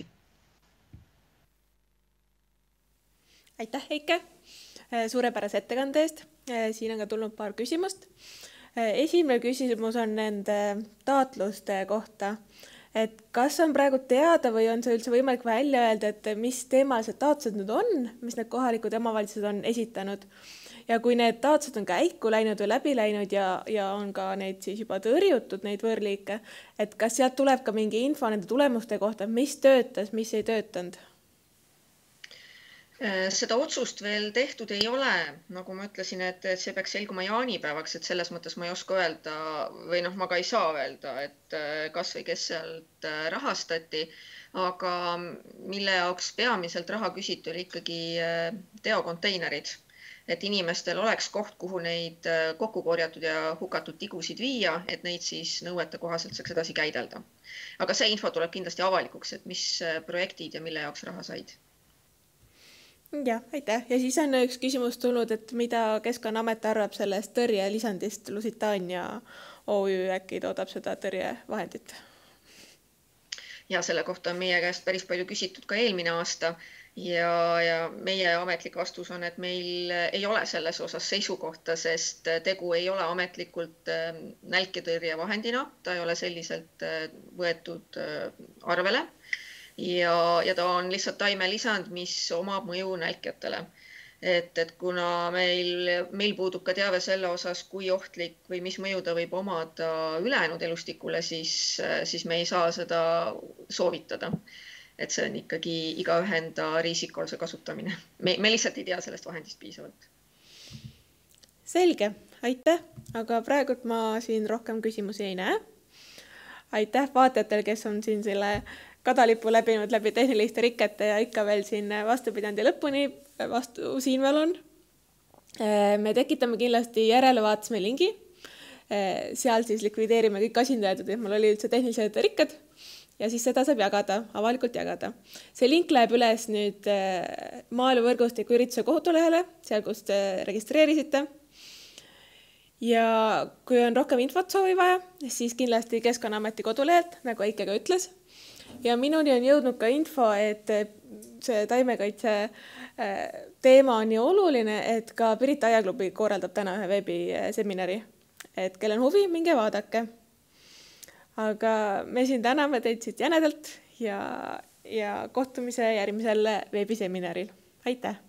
Aitäh, Heike, suurepärase ettekande eest. Siin on ka tulnud paar küsimust. Esimene küsimus on nende taotluste kohta. Et kas on praegu teada või on see üldse võimalik välja öelda, et mis teemalised taotlused nüüd on, mis need kohalikud omavalitsused on esitanud? Ja kui need taotlused on käiku läinud või läbi läinud ja, ja on ka neid siis juba tõrjutud, neid võõrliike, et kas sealt tuleb ka mingi info nende tulemuste kohta, mis töötas, mis ei töötanud? Seda otsust veel tehtud ei ole, nagu ma ütlesin, et see peaks selguma jaanipäevaks, et selles mõttes ma ei oska öelda või noh, ma ka ei saa öelda, et kas või kes sealt rahastati, aga mille jaoks peamiselt raha küsiti oli ikkagi teokonteinerid, et inimestel oleks koht, kuhu neid kokku korjatud ja hukatud tigusid viia, et neid siis nõuete kohaselt saaks edasi käidelda. Aga see info tuleb kindlasti avalikuks, et mis projektid ja mille jaoks raha said. Ja, aitäh. Ja siis on üks küsimus tulnud, et mida Keskkonnaamet arvab sellest tõrjelisandist Lusitania O Ü äkki toodab seda tõrjevahendit? Ja selle kohta on meie käest päris palju küsitud ka eelmine aasta ja, ja meie ametlik vastus on, et meil ei ole selles osas seisukohta, sest tegu ei ole ametlikult nälketõrjevahendina, ta ei ole selliselt võetud arvele. Ja, ja ta on lihtsalt taimelisand, mis omab mõju nälkjatele. Et, et kuna meil, meil puudub ka teave selle osas, kui ohtlik või mis mõju ta võib omada ülejäänud elustikule, siis, siis me ei saa seda soovitada. Et see on ikkagi igaühe enda riisikolse kasutamine. Me, me lihtsalt ei tea sellest vahendist piisavalt. Selge, aitäh, aga praegult ma siin rohkem küsimusi ei näe. Aitäh vaatajatele, kes on siin selle kadalipu läbinud läbi tehniliste rikete ja ikka veel siin vastupidanud ja lõpuni vastu siin veel on. Me tekitame kindlasti järelevaatasme lingi. Seal siis likvideerime kõik asindajad, et mul oli üldse tehnilised rikked ja siis seda saab jagada, avalikult jagada. See link läheb üles nüüd maaeluvõrgustiku ürituse kohutulehele, seal kus te registreerisite. Ja kui on rohkem infot soovi vaja, siis kindlasti Keskkonnaameti kodulehelt, nagu Eike ka ütles. Ja minuni on jõudnud ka info, et see taimekaitse teema on nii oluline, et ka Pirita Aiaklubi korraldab täna ühe veebiseminari. Et kelle on huvi, minge vaadake. Aga me siin täname teid siit jänedalt ja, ja kohtumise järgmisel veebiseminaril. Aitäh!